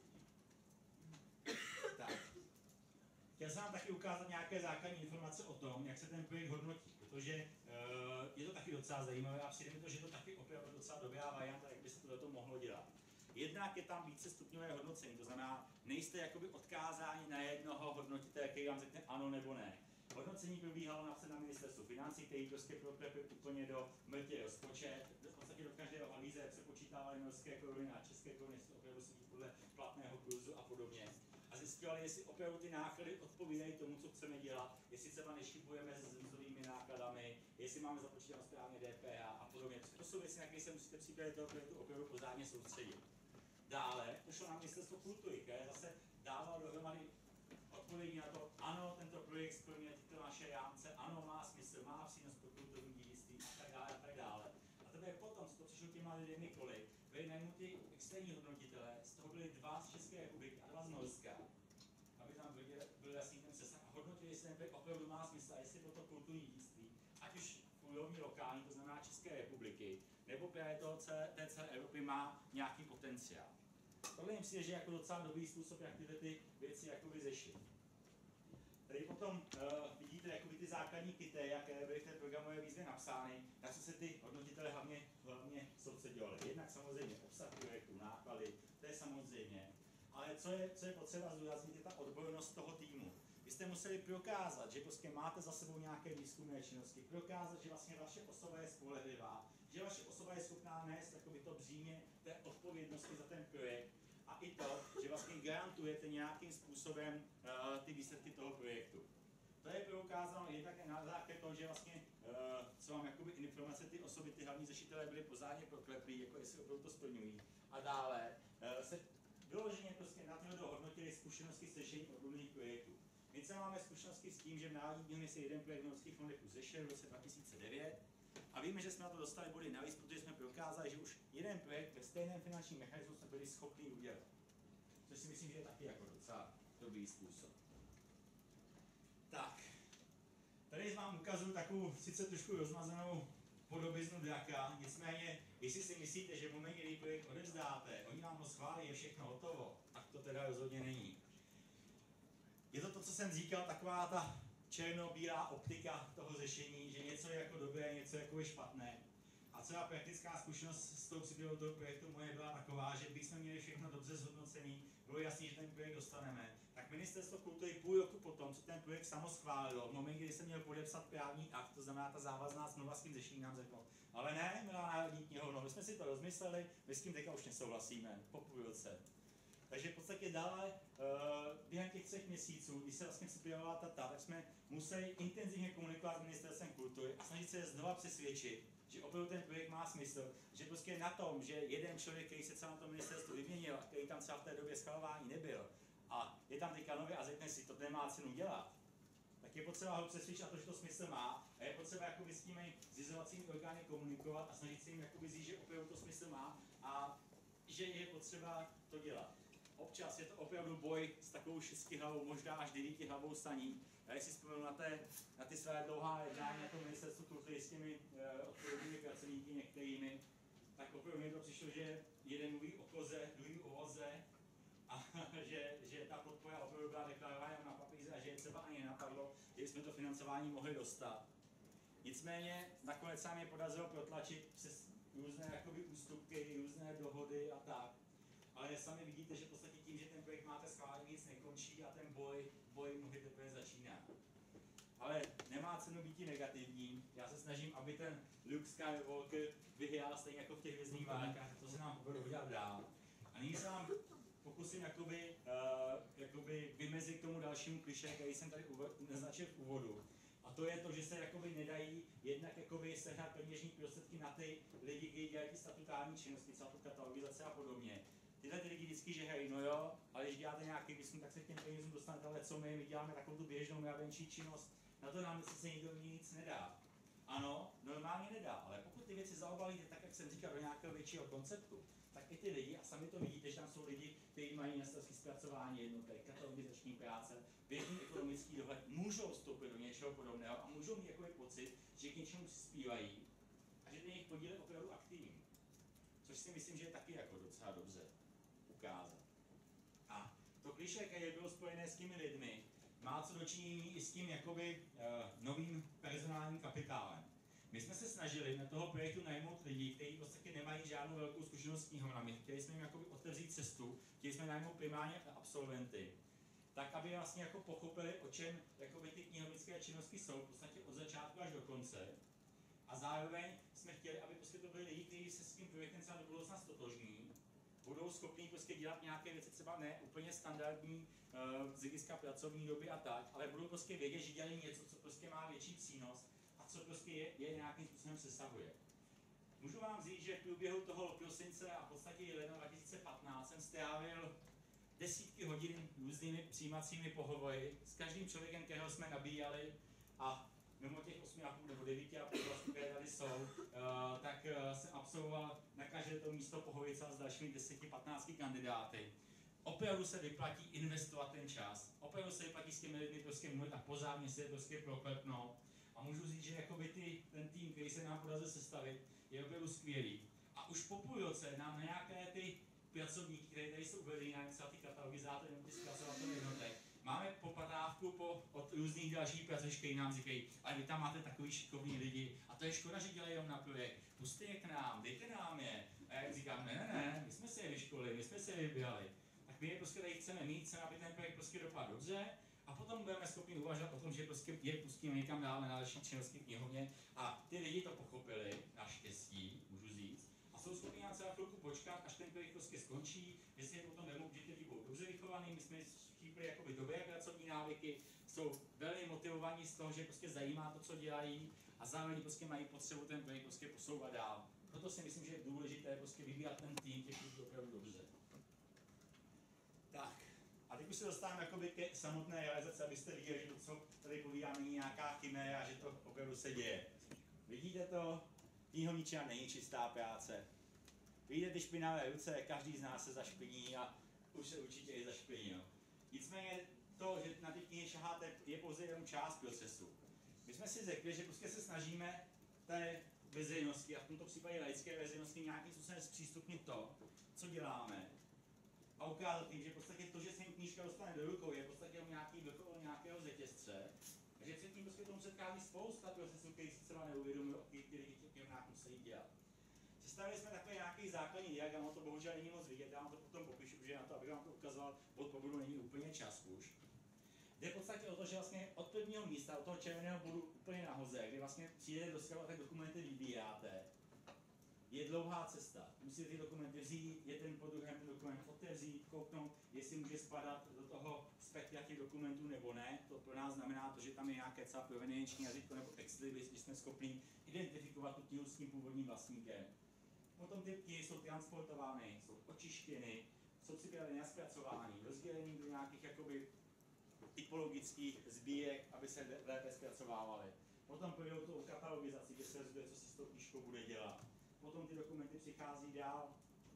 Tak. Chtěl jsem vám taky ukázat nějaké základní informace o tom, jak se ten projekt hodnotí, protože je to taky docela zajímavé a přijde mi to, že to taky opravdu docela dobrá varianta, jak by se to mohlo dělat. Jednak je tam více stupňové hodnocení, to znamená, nejste jakoby odkázáni na jednoho hodnotitele, který vám řekne ano nebo ne. Hodnocení probíhalo napřed na ministerstvu financí, který prostě proklepil úplně do mrtě rozpočet, v podstatě do každého halíze přepočítávali norské koruny a české koruny, to opravdu sedí podle platného kurzu a podobně. A zjistili, jestli opravdu ty náklady odpovídají tomu, co chceme dělat, jestli třeba nešibujeme s mzdovými nákladami, jestli máme započítat správně DPH a podobně. To jsou věci, na které se musíte připravit toho projektu opravdu pořádně soustředit. Dále to šlo na ministerstvo kultury, které zase dávalo dohromady odpovědi na to, ano, tento projekt splňuje tyto naše rámce, ano, má smysl, má přínos pro kulturní dědictví a tak dále a tak dále. A teprve potom, co to přišlo těma lidmi kolik, byli najmutí externí hodnotitelé, z toho byli 2 z České republiky a 2 z Norska, aby tam byl jasný ten přesah a hodnotili, jestli ten projekt opravdu má smysl a jestli pro to kulturní dědictví, ať už v úrovni lokální, to znamená České republiky, nebo právě té celé Evropy má nějaký potenciál. Tohle mi přijde, že je jako docela dobrý způsob, jak tyhle ty věci jakoby řešit. Tady potom vidíte jakoby ty základní kritéria, které byly v té programové výzvě napsány, na co se ty hodnotitelé hlavně soustředovali. Jednak samozřejmě obsah projektu, náklady, to je samozřejmě. Ale co je potřeba zdůraznit, je ta odbornost toho týmu. Vy jste museli prokázat, že prostě máte za sebou nějaké výzkumné činnosti, prokázat, že vlastně vaše osoba je spolehlivá, že vaše osoba je schopná nést to břímě té odpovědnosti za ten projekt a i to, že vlastně garantujete nějakým způsobem ty výsledky toho projektu. To je prokázáno jednak na základě toho, že vlastně, co mám jakoby informace, ty osoby, ty hlavní řešitelé byly pořádně prokleplí, jako jestli opravdu to splňují. A dále se vyloženě prostě na to dohodnotili zkušenosti s řešením odborných projektů. My se máme zkušenosti s tím, že v Národní knihovně se jeden projekt v norských fondech už zešel v roce 2009 a víme, že jsme na to dostali body navíc, protože jsme prokázali, že už jeden projekt ve stejném finančním mechanismu jsme byli schopni udělat. Což si myslím, že je taky jako docela dobrý způsob. Tak, tady vám ukazuju takovou sice trošku rozmazanou podobiznu draka, nicméně, jestli si myslíte, že v momentě, kdy projekt odevzdáte, oni vám ho schválí, je všechno hotovo, tak to teda rozhodně není. Je to, co jsem říkal, taková ta černobílá optika toho řešení, že něco je jako dobré, něco jako je špatné. A celá praktická zkušenost s tou přípravou toho projektu moje byla taková, že bychom měli všechno dobře zhodnocený, bylo jasný, že ten projekt dostaneme. Tak Ministerstvo kultury půl roku potom, co ten projekt samo schválilo, v momentě, kdy jsem měl podepsat právní akt, to znamená ta závazná smlouva s tím řešením, nám řeklo, ale ne, milá Národní knihovno, my jsme si to rozmysleli, my s tím teďka už nesouhlasíme, po půl roce. Takže v podstatě dále během těch 3 měsíců, když se vlastně připravovala tak jsme museli intenzivně komunikovat s Ministerstvem kultury a snažit se je znova přesvědčit, že opravdu ten projekt má smysl, že prostě na tom, že jeden člověk, který se třeba na tom ministerstvu vyměnil a který tam třeba v té době schvalování nebyl a je tam teďka nově a řekne si, to nemá cenu dělat, tak je potřeba ho přesvědčit na to, že to smysl má a je potřeba jakoby s těmi zřizovacími orgány komunikovat a snažit se jim jakoby říct, že opravdu to smysl má a že je potřeba to dělat. Občas je to opravdu boj s takovou 6 hlavou, možná až 9 hlavou staní. Já si vzpomenu na ty své dlouhá jednání jako ministerstvu kultury s těmi odpovědnými pracovníky některými, tak opravdu mi to přišlo, že jeden mluví o koze, druhý o voze a že ta podpora opravdu byla deklarována na papíře a že je třeba ani nenapadlo, že jsme to financování mohli dostat. Nicméně nakonec se mi podařilo protlačit přes různé jakoby ústupky, různé dohody a tak. Ale sami vidíte, že v podstatě tím, že ten projekt máte schválený, nic nekončí a ten boj může teprve začíná. Ale nemá cenu být negativní. Já se snažím, aby ten Luke Skywalker vyhrál stejně jako v těch Hvězdných válkách, to se nám povedlo udělat dál. A nyní se vám pokusím jakoby vymezit k tomu dalšímu klišé, který jsem tady naznačil v úvodu. A to je to, že se jakoby nedají jednak jakoby sehnat peněžní prostředky na ty lidi, kteří dělají ty statutární činnosti, třeba tu katalogizace a podobně. Tyhle ty lidi vždycky žehají, no jo, ale když děláte nějaký výzkum, tak se k těm penězům dostanete, ale co my děláme takovou tu běžnou mravenčí činnost, na to nám se nikdo nic nedá. Ano, normálně nedá, ale pokud ty věci zaobalíte tak, jak jsem říkal, do nějakého většího konceptu, tak i ty lidi, a sami to vidíte, že tam jsou lidi, kteří mají na starosti zpracování jednotek, katalogizační práce, běžný ekonomický dohled, můžou vstoupit do něčeho podobného a můžou mít jakoby pocit, že k něčemu přispívají a že ten jejich podíl je opravdu aktivní. Což si myslím, že je taky jako docela dobře ukázat. A to klišé, které bylo spojené s těmi lidmi, má co dočinění i s tím jakoby novým personálním kapitálem. My jsme se snažili na toho projektu najmout lidi, kteří v podstatě nemají žádnou velkou zkušenost s knihovnami. Chtěli jsme jim jakoby otevřít cestu, chtěli jsme najmout primárně absolventy, tak aby vlastně jako pochopili, o čem jakoby ty knihovnické činnosti jsou, v podstatě od začátku až do konce. A zároveň jsme chtěli, aby prostě to byli lidi, kteří se s tím projektem třeba do budoucna stotožní, budou schopni prostě dělat nějaké věci třeba ne úplně standardní z hlediska pracovní doby a tak, ale budou prostě vědět, že dělají něco, co prostě má větší přínos a co prostě je nějakým způsobem přesahuje. Můžu vám říct, že v průběhu toho prosince a v podstatě ledna 2015 jsem strávil desítky hodin různými přijímacími pohovory s každým člověkem, kterého jsme nabíjali a mimo těch 8,5 nebo 9,5, které tady jsou, tak jsem absolvoval na každé to místo pohovory s dalšími 10-15 kandidáty. Opravdu se vyplatí investovat ten čas, opravdu se vyplatí s těmi lidmi prostě mluvit a pořádně se je prostě proklepnout. A můžu říct, že jakoby ten tým, který se nám podařil sestavit, je opravdu skvělý. A už po půl roce nám na nějaké ty pracovníky, které tady jsou uvedeny, na třeba ty katalogizátory nebo ty zpracovatele jednotek, máme poptávku od různých dalších pracovišť, kteří nám říkají, ale vy tam máte takový šikovní lidi a to je škoda, že dělají jenom na projekt. Pusťte je k nám, dejte nám je. A já říkám, ne, my jsme se je vyškolili, my jsme se je vybírali. Tak my je prostě tady chceme mít, chceme, aby ten projekt prostě dopadl dobře a potom budeme schopni uvažovat o tom, že prostě je pustíme někam dál na další činnosti v knihovně a ty lidi to pochopili, naštěstí, můžu říct, a jsou schopni nám třeba chvilku počkat, až ten projekt prostě skončí, jestli je potom vemou, že ty lidi budou dobře vychovaný, my jsme štípli jakoby dobré pracovní návyky, jsou velmi motivovaní z toho, že prostě zajímá to, co dělají a zároveň prostě mají potřebu ten projekt prostě posouvat dál. Proto si myslím, že je důležité prostě vybírat ten tým těch lidí opravdu dobře. Tak, a teď už se dostávám jakoby ke samotné realizaci, abyste viděli, že to, co tady povídám, není nějaká chiméra, že to opravdu se děje. Vidíte to? Knihovničina není čistá práce. Vidíte ty špinavé ruce, každý z nás se zašpiní a už se určitě i zašpinil. Nicméně to, že na ty knihy šaháte, je pouze jenom část procesu. My jsme si řekli, že prostě se snažíme veřejnosti, a v tomto případě laické veřejnosti, nějakým způsobem zpřístupnit to, co děláme, a ukázat jim, že v podstatě to, že se jim knížka dostane do rukou, je v podstatě nějaký vrchol nějakého řetězce, a že předtím prostě tomu setkání spousta procesů, který si třeba neuvědomují, který těm nějak musí dělat. Sestavili jsme takový nějaký základní diagram, to bohužel není moc vidět, já vám to potom popíšu, protože na to, abych vám to ukazoval, bod po bodu není úplně čas už. Jde v podstatě o to, že vlastně od prvního místa, od toho červeného bodu úplně nahoře, kdy vlastně přijdete do skladu a tak dokumenty vybíráte, je dlouhá cesta. Musíte ty dokumenty vzít, je ten po druhém ten dokument otevřít, kouknout, jestli může spadat do toho spektra těch dokumentů nebo ne. To pro nás znamená to, že tam je nějaké třeba provenienční jazyko nebo texty, když jsme schopni identifikovat tu knihu s tím původním vlastníkem. Potom ty knihy jsou transportovány, jsou očištěny, jsou připraveny na zpracování, rozdělení do nějakých jakoby typologických sbírek, aby se lépe zpracovávaly. Potom půjdou tou katalogizaci, kde se rozdělí, co se s tou knížkou bude dělat. Potom ty dokumenty přichází dál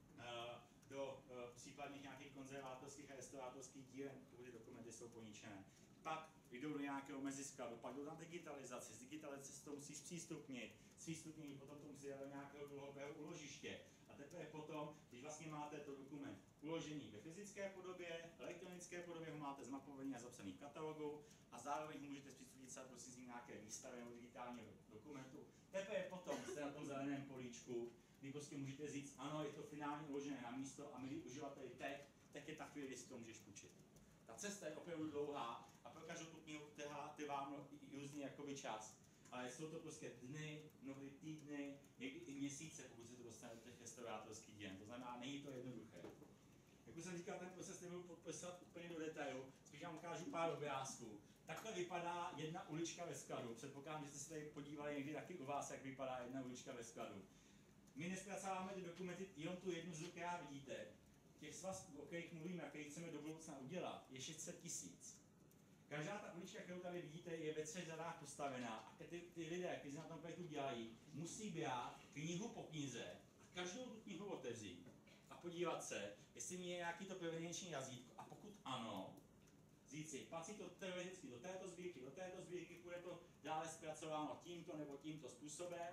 do případných nějakých konzervátorských a restaurátorských dílen, pokud ty dokumenty jsou poničené. Pak jdou do nějakého meziskladu, pak jdou na digitalizaci, z digitalizace se to musí zpřístupnit, potom to musí dát do nějakého dlouhodobého úložiště. A teprve potom, když vlastně máte to dokument uložený ve fyzické podobě, elektronické podobě, ho máte zmapovaný a zapsaný v katalogu a zároveň ho můžete zpřístupnit se prostřednictvím nějaké výstavy nebo digitálního dokumentu. Teprve potom jste na tom zeleném políčku, kdy prostě můžete říct, ano, je to finálně uložené na místo a milí uživateli teď, tak je ta chvíli, kdy si to můžeš půjčit. Ta cesta je opravdu dlouhá a pro každou tu knihu trvá různý jakoby čas. Ale jsou to prostě dny, mnohdy týdny, někdy i měsíce, pokud se to dostane do těch restaurátorských děn. To znamená, není to jednoduché. Jak už jsem říkal, ten proces nebudu popisovat úplně do detailu, spíš vám ukážu pár obrázků. Takhle vypadá jedna ulička ve skladu. Předpokládám, že jste se tady podívali někdy taky u vás, jak vypadá jedna ulička ve skladu. My nespracováváme ty dokumenty, jenom tu jednu z ruky vidíte. Těch svazků, o kterých mluvíme a kterých chceme do budoucna udělat, je 600 000. Každá ta ulička, kterou tady vidíte, je ve 3 řadách postavená a ty lidé, kteří na tom projektu dělají, musí brát knihu po knize a každou tu knihu otevřít a podívat se, jestli je nějaký to provenienční jazyk a pokud ano, říct si, patří to teoreticky do této sbírky, bude to dále zpracováno tímto nebo tímto způsobem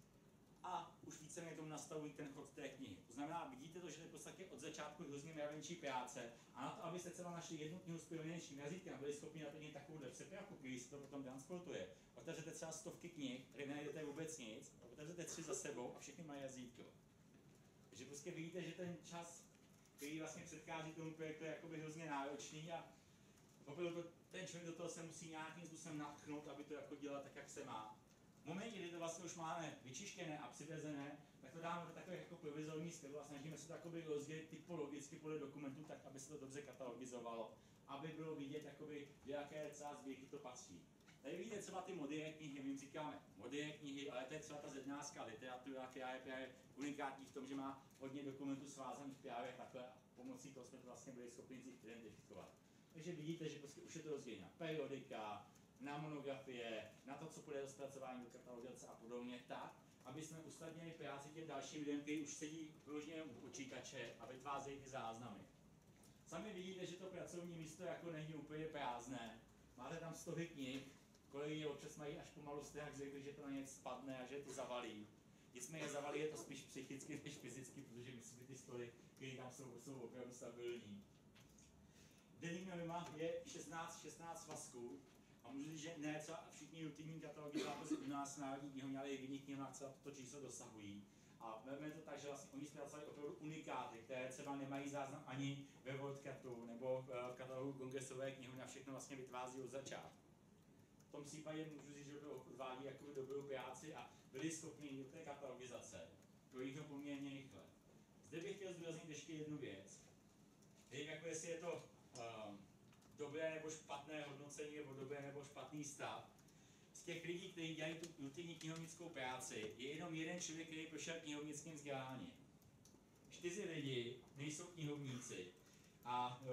a už víceméně tomu nastavují ten chod té knihy. To znamená, vidíte to, že je v podstatě od začátku hrozně mravenčí práce a na to, abyste třeba našli jednu knihu s provenienčním jazykem a byli schopni naplnit takovou přepravku, který se to potom transportuje. Otevřete třeba stovky knih, které nenajdete vůbec nic, otevřete 3 za sebou a všechny mají jazyko. Takže prostě vidíte, že ten čas, který vlastně předchází tomu projektu, je jakoby hrozně náročný a opravdu ten člověk do toho se musí nějakým způsobem natchnout, aby to jako dělal tak, jak se má. V momentě, kdy to vlastně už máme vyčištěné a přivezené, tak to dáme do takových jako provizorní skladů a snažíme se to jakoby rozdělit typologicky podle dokumentů, tak aby se to dobře katalogizovalo, aby bylo vidět, jakoby, jaké celá sbírky to patří. Tady vidíte třeba ty moderní knihy, my jim říkáme moderní knihy, ale to je třeba ta zednářská literatura, která je právě unikátní v tom, že má hodně dokumentů svázaných právě takhle a pomocí toho jsme to vlastně byli schopni si identifikovat. Takže vidíte, že prostě už je to rozděleno na periodika, na monografie, na to, co půjde do zpracování, do katalogizace a podobně, tak, aby jsme usnadnili práci těm dalším lidem, kteří už sedí vyloženě u počítače a vytvářejí ty záznamy. Sami vidíte, že to pracovní místo jako není úplně prázdné. Máte tam stovy knih, kolegy občas mají až pomalu strach, že to na ně spadne a že to zavalí. Nicméně zavalí je to spíš psychicky než fyzicky, protože myslím, že ty stoly, které tam jsou opravdu stabilní. Denník novima je 16 svazků. A můžu říct, že ne třeba všichni rutinní katalogizátoři u nás Národní knihovně, ale i v jiných knihách třeba toto číslo dosahují. A vezmeme to tak, že vlastně oni zpracovali opravdu unikáty, které třeba nemají záznam ani ve WordCatu nebo v katalogu kongresové knihovny a všechno vlastně vytváří od začátku. V tom případě můžu říct, že to odvádí jakoby dobrou práci a byli schopni do té katalogizace projít ho poměrně rychle. Zde bych chtěl zdůraznit ještě jednu věc. Nevím, jako jestli je to dobré nebo špatné hodnocení, nebo dobré nebo špatný stav. Z těch lidí, kteří dělají tu rutinní knihovnickou práci, je jenom jeden člověk, který prošel knihovnickým vzděláním. 4 lidi nejsou knihovníci. A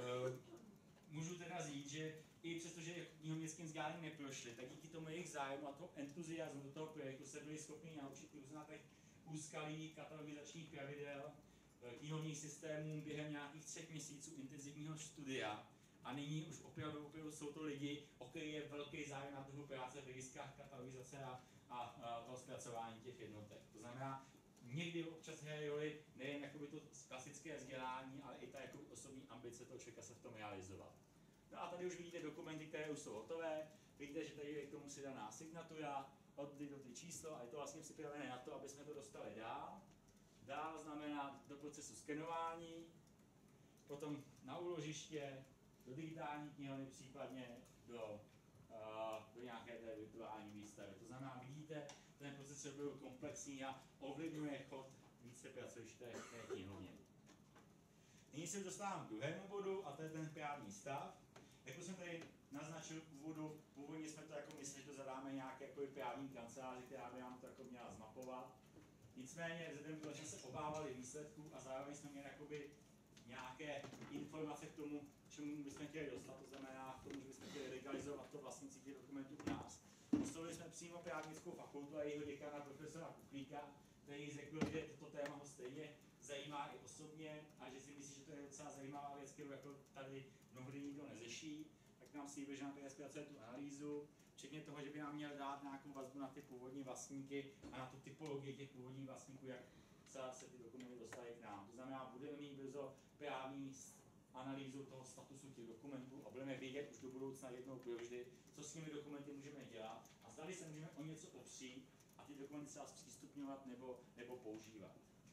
můžu teda říct, že i přestože knihovnickým vzděláním neprošli, tak díky tomu jejich zájmu a toho entuziasmu do toho projektu se byli schopni naučit různá těch úskalí katalogizačních pravidel, knihovních systémů během nějakých 3 měsíců intenzivního studia. A nyní už opravdu jsou to lidi, o kterých je velký zájem na trhu práce v hlediskách katalogizace a toho zpracování těch jednotek. To znamená, někdy občas hraje roli nejen jakoby to klasické vzdělání, ale i ta jako osobní ambice toho člověka se v tom realizovat. No a tady už vidíte dokumenty, které už jsou hotové. Vidíte, že tady je k tomu si daná signatura, od do ty číslo a je to vlastně připravené na to, aby jsme to dostali dál. Dál znamená do procesu skenování, potom na úložiště, do digitální knihovny, případně do nějaké té virtuální výstavy. To znamená, vidíte, ten proces je opravdu komplexní a ovlivňuje chod více pracovišť té knihovně. Nyní se dostávám k druhému bodu a to je ten právní stav. Jak jsem tady naznačil v úvodu, původně jsme to jako mysleli, že to zadáme nějaké jako právní kanceláři, která by nám to jako měla zmapovat. Nicméně, vzhledem k tomu, že jsme se obávali výsledků a zároveň jsme měli jakoby nějaké informace k tomu, čemu bychom chtěli dostat, to znamená k tomu, že bychom chtěli legalizovat to vlastnictví těch dokumentů u nás. Oslovili jsme přímo právnickou fakultu a jejího děkana profesora Kuklíka, který řekl, že toto téma ho stejně zajímá i osobně a že si myslí, že to je docela zajímavá věc, kterou jako tady mnohdy nikdo neřeší, tak nám slíbil, že nám tady zpracuje tu analýzu, včetně toho, že by nám měl dát nějakou vazbu na ty původní vlastníky a na tu typologii těch původních vlastníků, jak se ty dokumenty dostaly k nám. To znamená, budeme mít brzo právní analýzu toho statusu těch dokumentů a budeme vědět už do budoucna jednou provždy, co s těmi dokumenty můžeme dělat a zdali se můžeme o něco opřít a ty dokumenty třeba zpřístupňovat nebo používat.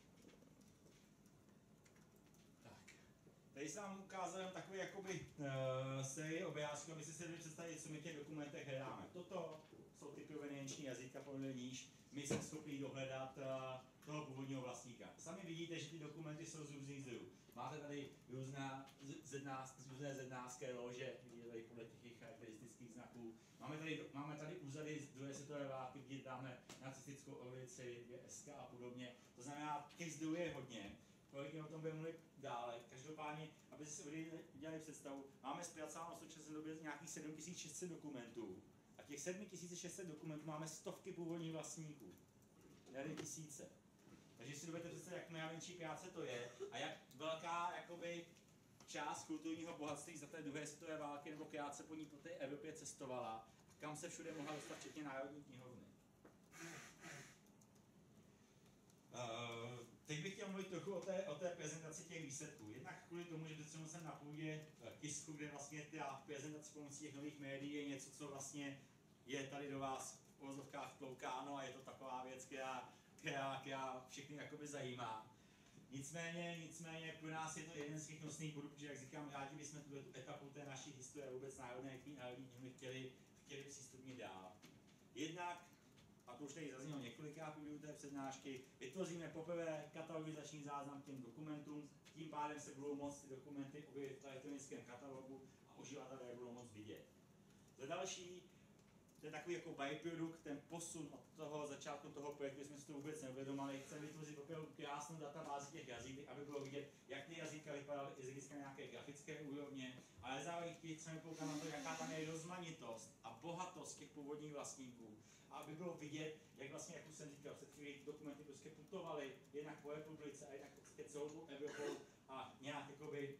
Tak. Tady jsem vám ukázal jen takový jakoby sérii obrázků, aby si se představili, co my v těch dokumentech hledáme. Toto jsou ty provenienční jazyka, podle níž my jsme schopni dohledat toho původního vlastníka. Sami vidíte, že ty dokumenty jsou z různých zdrojů. Máte tady různé zednářské lože, vidíte tady podle těch charakteristických znaků. Máme tady úřady z druhé světové války, kde dáme nacistickou ulici, SK a podobně. To znamená, těch zdrojů je hodně. Kolik o tom budeme mluvit dále. Každopádně, aby si udělali představu, máme zpracováno v současné době nějakých 7600 dokumentů. A těch 7600 dokumentů máme stovky původních vlastníků. Ne tisíce. Takže si dovedete představit, jak nejmenší práce to je a jak velká jakoby, část kulturního bohatství za té druhé světové války nebo krátce po ní po té Evropě cestovala, kam se všude mohla dostat, včetně Národní knihovny. Teď bych chtěl mluvit trochu o té prezentaci těch výsledků. Jednak kvůli tomu, že přece jsem na půdě KISKu, kde vlastně ta prezentace pomocí těch nových médií je něco, co vlastně je tady do vás v uvozovkách vtloukáno a je to taková věc, která všechny jakoby zajímá. Nicméně pro nás je to jeden z těch nosných bodů, protože jak říkám, rádi bychom tu etapu té naší historie vůbec národní knihovny chtěli přístupnit dál. Jednak, a to už tady zaznělo několikrát v průběhu té přednášky, vytvoříme poprvé katalogizační záznam k těm dokumentům, tím pádem se budou moct ty dokumenty objevit v elektronickém katalogu a uživatelé budou moct vidět. Za další, to je takový jako byprodukt, ten posun od toho začátku toho projektu, jsme si to vůbec neuvědomili. Chceme vytvořit opravdu krásnou databázi těch jazyk, aby bylo vidět, jak ty jazyka vypadaly i z hlediska nějaké grafické úrovně, ale zároveň chceme poukázat na to, jaká tam je rozmanitost a bohatost těch původních vlastníků. A aby bylo vidět, jak vlastně, jak už jsem říkal, před chvílí dokumenty prostě putovaly jednak po republice a jednak celou tu Evropou a nějak jakoby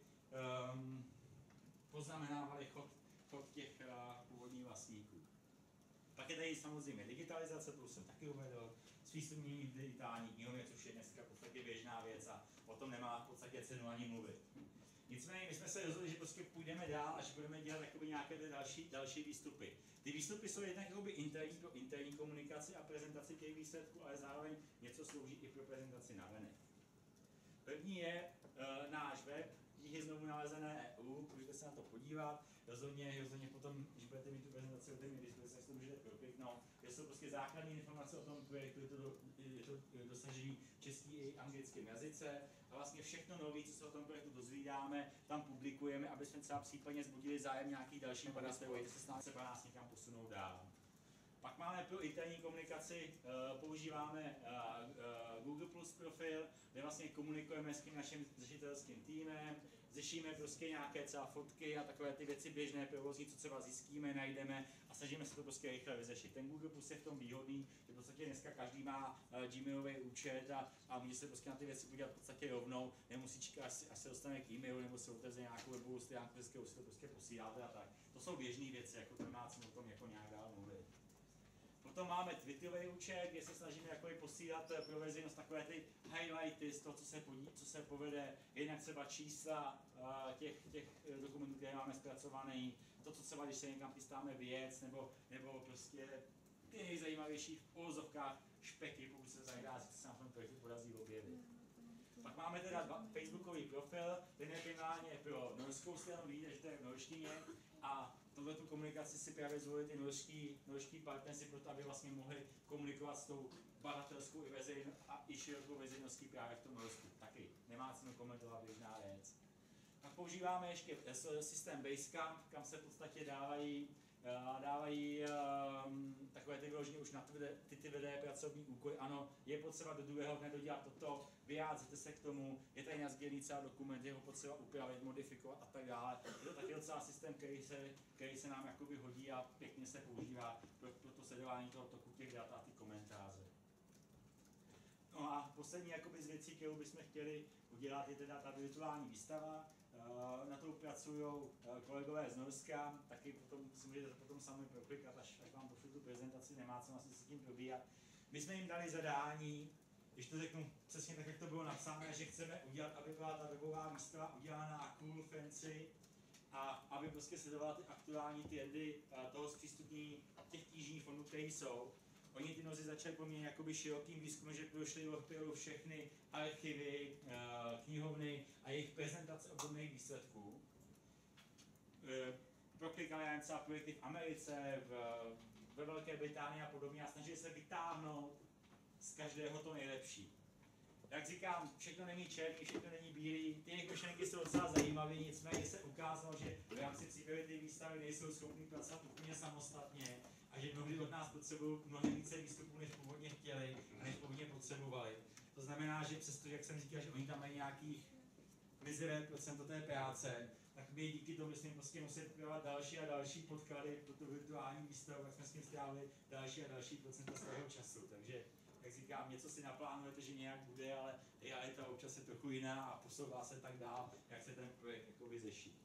poznamenávali chod těch původních vlastníků. Pak je tady samozřejmě digitalizace, to už jsem taky uvedl, zpřístupnění v digitální knihovně, což je dneska v podstatě běžná věc a o tom nemá v podstatě cenu ani mluvit. Nicméně my jsme se rozhodli, že prostě půjdeme dál a že budeme dělat nějaké další výstupy. Ty výstupy jsou jednak interní pro interní komunikaci a prezentaci těch výsledků, ale zároveň něco slouží i pro prezentaci navenek. První je náš web, je znovu nalezené EU, můžete se na to podívat. Rozhodně potom, když budete mít tu prezentaci o té diskuzi, tak si to můžete prokliknout. To jsou prostě základní informace o tom projektu, je to dosažení český i anglickém jazyce. A vlastně všechno nové, co se o tom projektu dozvídáme, tam publikujeme, aby jsme třeba případně zbudili zájem nějakých dalších badatelů, jestli se nás někam posunou dál. Pak máme pro interní komunikaci, používáme Google Plus profil, kde vlastně komunikujeme s tím naším řešitelským týmem, řešíme prostě nějaké třeba fotky a takové ty věci běžné provozní, co třeba zjistíme, najdeme a snažíme se to prostě rychle vyřešit. Ten Google Plus je v tom výhodný, že v podstatě dneska každý má Gmailový účet a může se prostě na ty věci podívat v podstatě rovnou, nemusí čekat, až se dostane k e-mailu nebo se otevře nějakou webovou stránku, si to prostě posíláte a tak. To jsou běžné věci, jako to nemá cenu o tom jako nějak dál mluvit. Potom máme Twitterový účet, kde se snažíme jakoby posílat pro veřejnost takové ty highlighty z toho, co se povede, jinak třeba čísla těch dokumentů, které máme zpracované, to, co třeba, když se někam chystáme vyjet, nebo prostě ty nejzajímavější v uvozovkách špeky, pokud se zahrá, co se na tom projektu podaří objevit. Pak máme teda facebookový profil, ten je primárně pro norskou stranu, vidíte, že to je v norštině, a tohletu komunikaci si právě zvolili ty norští partneři, proto aby vlastně mohli komunikovat s tou badatelskou i širokou veřejností právě v tom Norsku. Taky nemá cenu komentovat, běžná věc. Pak používáme ještě systém Basecamp, kam se v podstatě dávají takové ty vyloženě už na tvrdé pracovní úkoly. Ano, je potřeba do druhého dne dodělat toto, vyjádřete se k tomu, je tady nasdělený celý dokument, je ho potřeba upravit, modifikovat a tak dále. Je to taky docela systém, který se nám jakoby hodí a pěkně se používá pro to sledování toho toku těch dat a ty komentáře. No a poslední jakoby z věcí, kterou bychom chtěli udělat, je teda ta virtuální výstava. Na to pracují kolegové z Norska, taky potom si můžete potom sami proklikat, až vám pošlu tu prezentaci, nemá co asi s tím probíhat. My jsme jim dali zadání, když to řeknu přesně tak, jak to bylo napsané, že chceme udělat, aby byla ta webová výstava udělaná cool, fancy, a aby prostě sledovala ty aktuální trendy toho zpřístupnění těch knižních fondů, které jsou. Oni ty nozy začali poměrně jakoby širokým výzkumem, že prošli opravdu všechny archivy, knihovny a jejich prezentace obdobných výsledků. Proklikali jen třeba projekty v Americe, ve Velké Británii a podobně a snažili se vytáhnout z každého to nejlepší. Jak říkám, všechno není černý, všechno není bílý, ty jejich myšlenky jsou docela zajímavé, nicméně se ukázalo, že v rámci přípravy ty výstavy nejsou schopni pracovat úplně samostatně a že mnohdy od nás potřebují mnohem více výstupů, než původně chtěli, než původně potřebovali. To znamená, že přesto, jak jsem říkal, že oni tam mají nějakých mizeré procento té práce, tak my díky tomu jsme prostě museli připravovat další a další podklady pro tu virtuální výstavu, tak jsme s tím strávili další a další procenta svého času. Takže, jak říkám, něco si naplánujete, že nějak bude, ale realita občas je trochu jiná a posouvá se tak dál, jak se ten projekt jakoby řeší.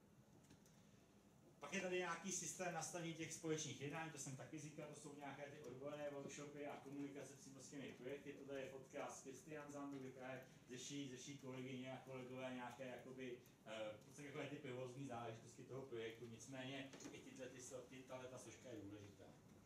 Pak je tady nějaký systém nastavení těch společných jednání, to jsem taky říkal, to jsou nějaké ty odborné workshopy a komunikace přímo s těmi projekty. Tohle je fotka z Christian Zandu, kde právě řeší kolegyně a kolegové nějaké jakoby, takové ty provozní záležitosti toho projektu, nicméně i tato složka je důležitá.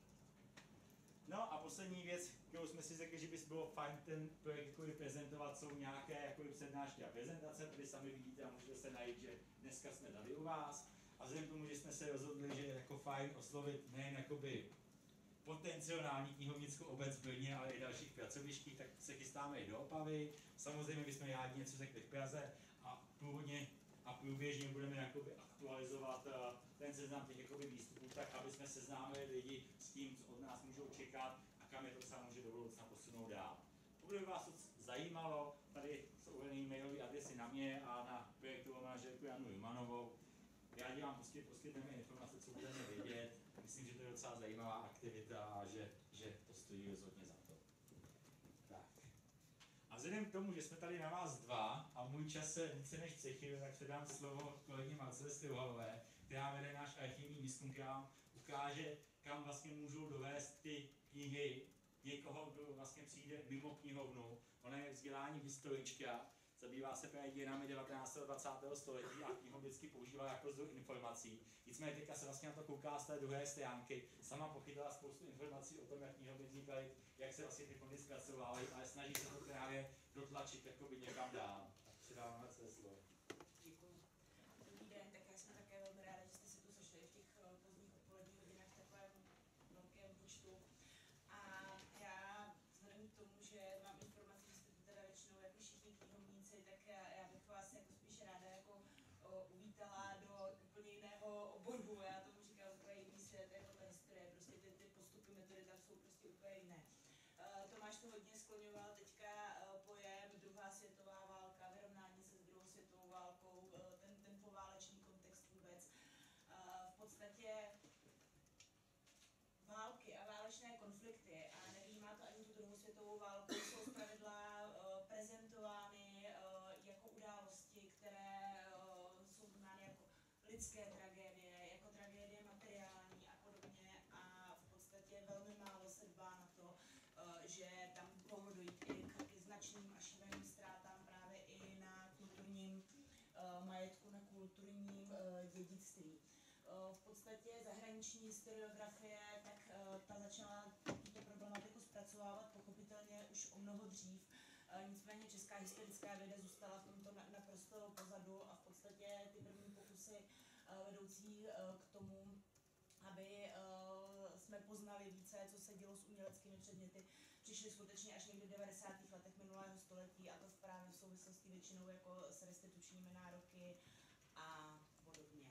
No a poslední věc, kterou jsme si řekli, že by bylo fajn ten projekt prezentovat, jsou nějaké přednášky a prezentace. Tady sami vidíte a můžete se najít, že dneska jsme tady u vás. A vzhledem k tomu, že jsme se rozhodli, že je jako fajn oslovit nejen jakoby potenciální knihovnickou obec v Brně, ale i dalších pracovištích, tak se chystáme i do Opavy. Samozřejmě bychom rádi něco řekli v Praze a průběžně budeme jakoby aktualizovat ten seznam těch jakoby výstupů, tak aby jsme seznámili lidi s tím, co od nás můžou čekat a kam je to třeba může do budoucna posunout dál. Pokud by vás to zajímalo, tady jsou uvedeny mailové adresy na mě a na projektovou manažerku Janu Jumanovou. Rádi vám poskytneme informace, co budeme vědět. Myslím, že to je docela zajímavá aktivita a že to stojí rozhodně za to. Tak. A vzhledem k tomu, že jsme tady na vás dva a můj čas se více než cechil, tak předám slovo kolegyni Marcele Strouhalové, která vede náš archivní výzkum, která vám ukáže, kam vlastně můžou dovést ty knihy někoho, kdo vlastně přijde mimo knihovnu. Ona je vzdělání historička, zabývá se právě dějinami 19. a 20. století a knihu vždycky používá jako zdroj informací. Nicméně teďka se vlastně na to kouká z té druhé stránky. Sama pochytila spoustu informací o tom, jak knihovny vznikaly, jak se vlastně ty fondy zpracovávají, ale snaží se to právě dotlačit jakoby někam dál. Tak předáváme se slovo. Děkuji. Dobrý den, tak já jsem také velmi ráda, že jste se tu sešli v těch pozdních odpoledních hodinách v takovém velkém počtu. A já vzhledem k tomu, že mám informaci, že jste tu teda většinou jako všichni knihovníci, tak já bych vás jako spíš ráda jako uvítala do úplně jiného oboru. Já tomu říkám úplně jiný svět, jako ta historie, prostě ty postupy, metody tam jsou prostě úplně jiné. Tomáš to hodně skloňoval teďka pojem druhá světová válka, vyrovnání se s druhou světovou válkou, ten poválečný kontext vůbec. V podstatě války a válečné konflikty, a nevnímá to ani tu druhou světovou válku, jsou zpravidla prezentovány jako události, které jsou vnímány jako lidské tragédie, jako tragédie materiální a podobně, a v podstatě velmi málo že tam mohlo dojít i k značným a šíleným ztrátám právě i na kulturním majetku, na kulturním dědictví. V podstatě zahraniční historiografie, tak ta začala tuto problematiku zpracovávat pochopitelně už o mnoho dřív. Nicméně česká historická věda zůstala v tomto naprosto pozadu a v podstatě ty první pokusy vedoucí k tomu, aby jsme poznali více, co se dělo s uměleckými předměty, přišly skutečně až někdy v 90. letech minulého století a to právě v souvislosti většinou jako s restitučními nároky a podobně.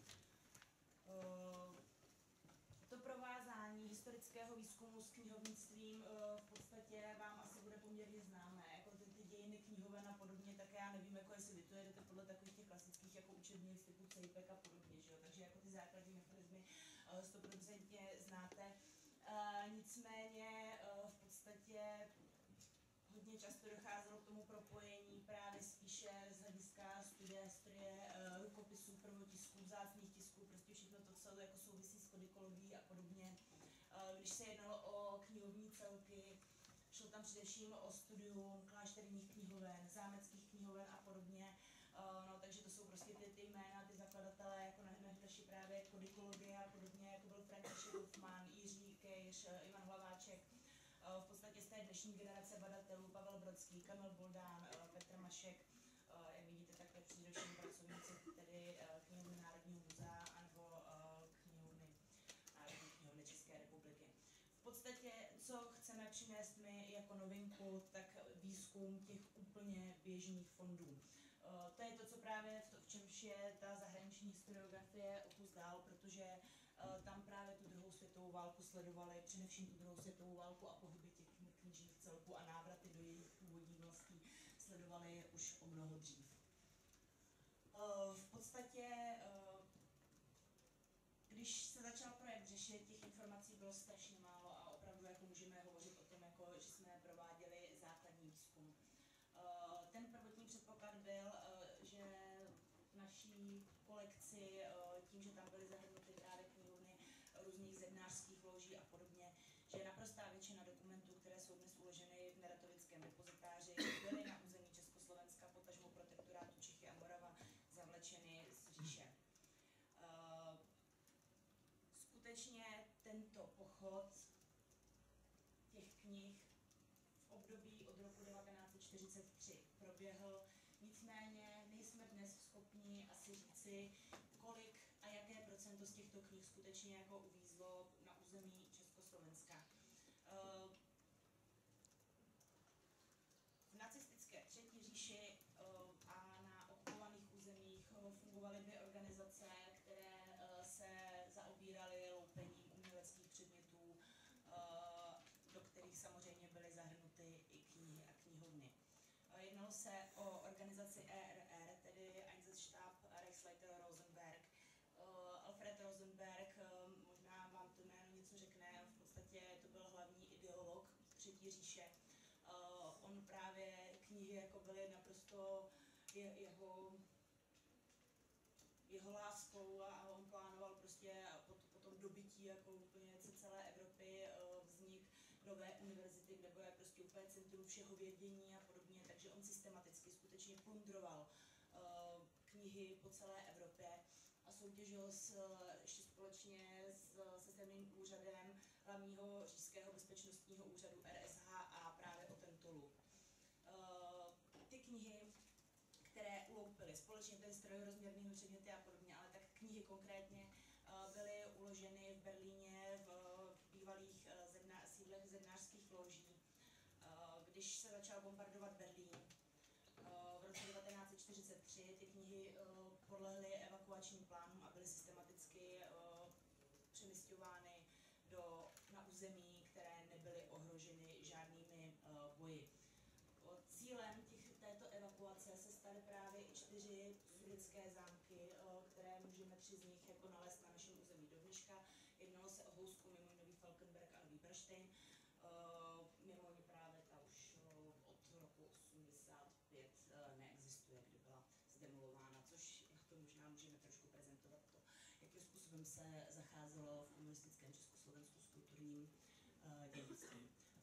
To provázání historického výzkumu s knihovnictvím v podstatě vám asi bude poměrně známé. Jako ty dějiny knihoven a podobně, tak já nevím, jako jestli vy to jedete podle takových těch klasických jako učebnic typu CEIPEK a podobně, že jo? Takže jako ty základní mechanismy 100% znáte. Nicméně v podstatě hodně často docházelo k tomu propojení právě spíše z hlediska studie rukopisů, prvotisků, vzácných tisků, prostě všechno to, co jako souvisí s kodikologií a podobně. Když se jednalo o knihovní celky, šlo tam především o studium klášterních knihoven, zámeckých knihoven a podobně. No, takže to jsou prostě ty jména, ty zakladatelé, jako naši právě kodikologie a podobně, jako byl František Hofmann, Jiří Kejš, Ivan Hlaváček. V podstatě z té dnešní generace badatelů Pavel Brodský, Kamil Boldán, Petr Mašek, jak vidíte, tak především pracovníci tedy knihovny Národního muzea anebo knihovny Národní knihovny České republiky. V podstatě, co chceme přinést my jako novinku, tak výzkum těch úplně běžných fondů. To je to, co právě v čemž je ta zahraniční historiografie o kus dál, protože tam právě tu druhou světovou válku sledovali, především tu druhou světovou válku a pohyby těch knižních celků a návraty do jejich původních vlastí sledovali už o mnoho dřív. V podstatě, když se začal projekt řešit, těch informací bylo strašně málo a opravdu jako můžeme hovořit o tom, jako, že jsme prováděli základní výzkum. Ten prvotní předpoklad byl, že v naší kolekci, tím, že tam byly zahrnuty právě knihovny různých zednářských loží a podobně, že naprostá většina dokumentů, které jsou dnes uloženy v Neratovickém depozitáři, byly na území Československa, potažmo protektorátu Čechy a Morava, zavlečeny z říše. Skutečně tento pochod těch knih v období od roku 1943 proběhl, nicméně nejsme dnes schopni asi říci, kolik a jaké procento z těchto knih skutečně jako uvízlo na území Československa. V nacistické Třetí říši a na okupovaných územích fungovaly dvě organizace, které se zaobíraly loupením uměleckých předmětů, do kterých samozřejmě byly zahrnuty i knihy a knihovny. Jednalo se o organizaci ERR, tedy Einsatzstab Reichsleiter Rosenberg. Alfred Rosenberg, možná vám to jméno něco řekne, v podstatě to byl hlavní ideolog Třetí říše. On právě knihy jako byly naprosto jeho láskou a on plánoval prostě po tom dobytí jako úplně celé Evropy vznik nové univerzity, kde bude prostě úplně centrum všeho vědění a podobně, takže on systematicky skutečně plundroval knihy po celé Evropě a soutěžil ještě společně se stejným úřadem hlavního říšského bezpečnostního úřadu RSH a právě o tento luk. Ty knihy, které uloupily společně tedy strojorozměrnými předměty a podobně, ale tak knihy konkrétně byly uloženy v Berlíně v bývalých sídlech zednářských loží. Když se začal bombardovat Berlín v roce 1943, ty knihy podlehly evakuačním plánům a byly systematicky přemisťovány na území, které nebyly ohroženy žádnými boji. Cílem této evakuace se staly právě i 4 sudetské zámky, které můžeme 3 z nich jako nalézt na našem území do dneška. Jednalo se o Housku, mimo Nový Falkenberg a Nový Brštejn. Mimo ně právě ta už od roku 85 neexistuje, kdy byla zdemolována, což na to možná můžeme trošku prezentovat to, jakým způsobem se zacházelo v komunistickém Československu s kulturním dědictvím.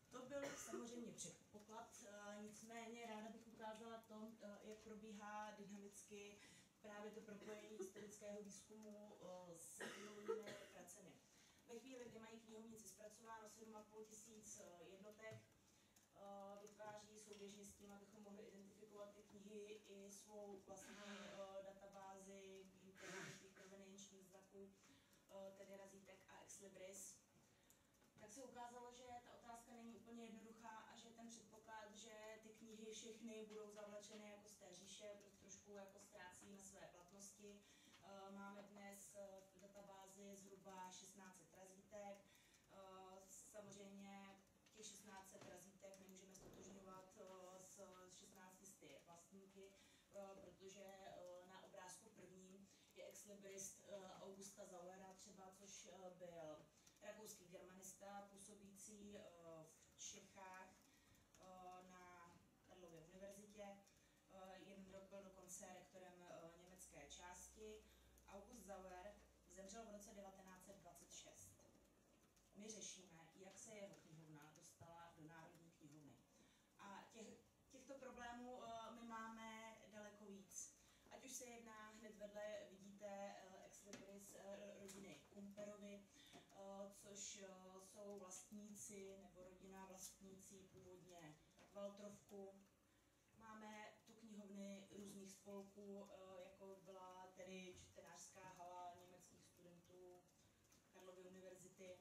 To byl samozřejmě předpoklad, nicméně ráda bych ukázala to, jak probíhá dynamicky právě to propojení historického výzkumu s knihovními pracemi. Ve chvíli, kdy mají knihovníci zpracováno 7,5 tisíc jednotek, vytváří souběžně s tím, abychom mohli identifikovat ty knihy i svou vlastní databázi těch provenienčních znaků, tedy razítek a ex libris. Tak se ukázalo, že ta otázka není úplně jednoduchá a že ten předpoklad, že ty knihy všechny budou zavlečeny jako z té říše, prostě trošku jako ztrácí na své platnosti. Máme dnes v databázi zhruba 1600 razítek. Samozřejmě těch 1600 razítek nemůžeme ztotožňovat s 1600 vlastníky, protože na obrázku prvním je ex libris Augusta Sauera třeba, což byl rakouský germanista působící v Čechách na Karlově univerzitě. Jeden rok byl dokonce rektorem německé části. August Sauer zemřel v roce 1926. My řešíme, jak se jeho knihovna dostala do Národní knihovny. A těchto problémů my máme daleko víc. Ať už se jedná, hned vedle vidíte ex libris rodiny Kumperovi, což jsou vlastníci nebo rodina vlastnící původně Waltrovku. Máme tu knihovny různých spolků, jako byla tedy čtenářská hala německých studentů Karlovy univerzity.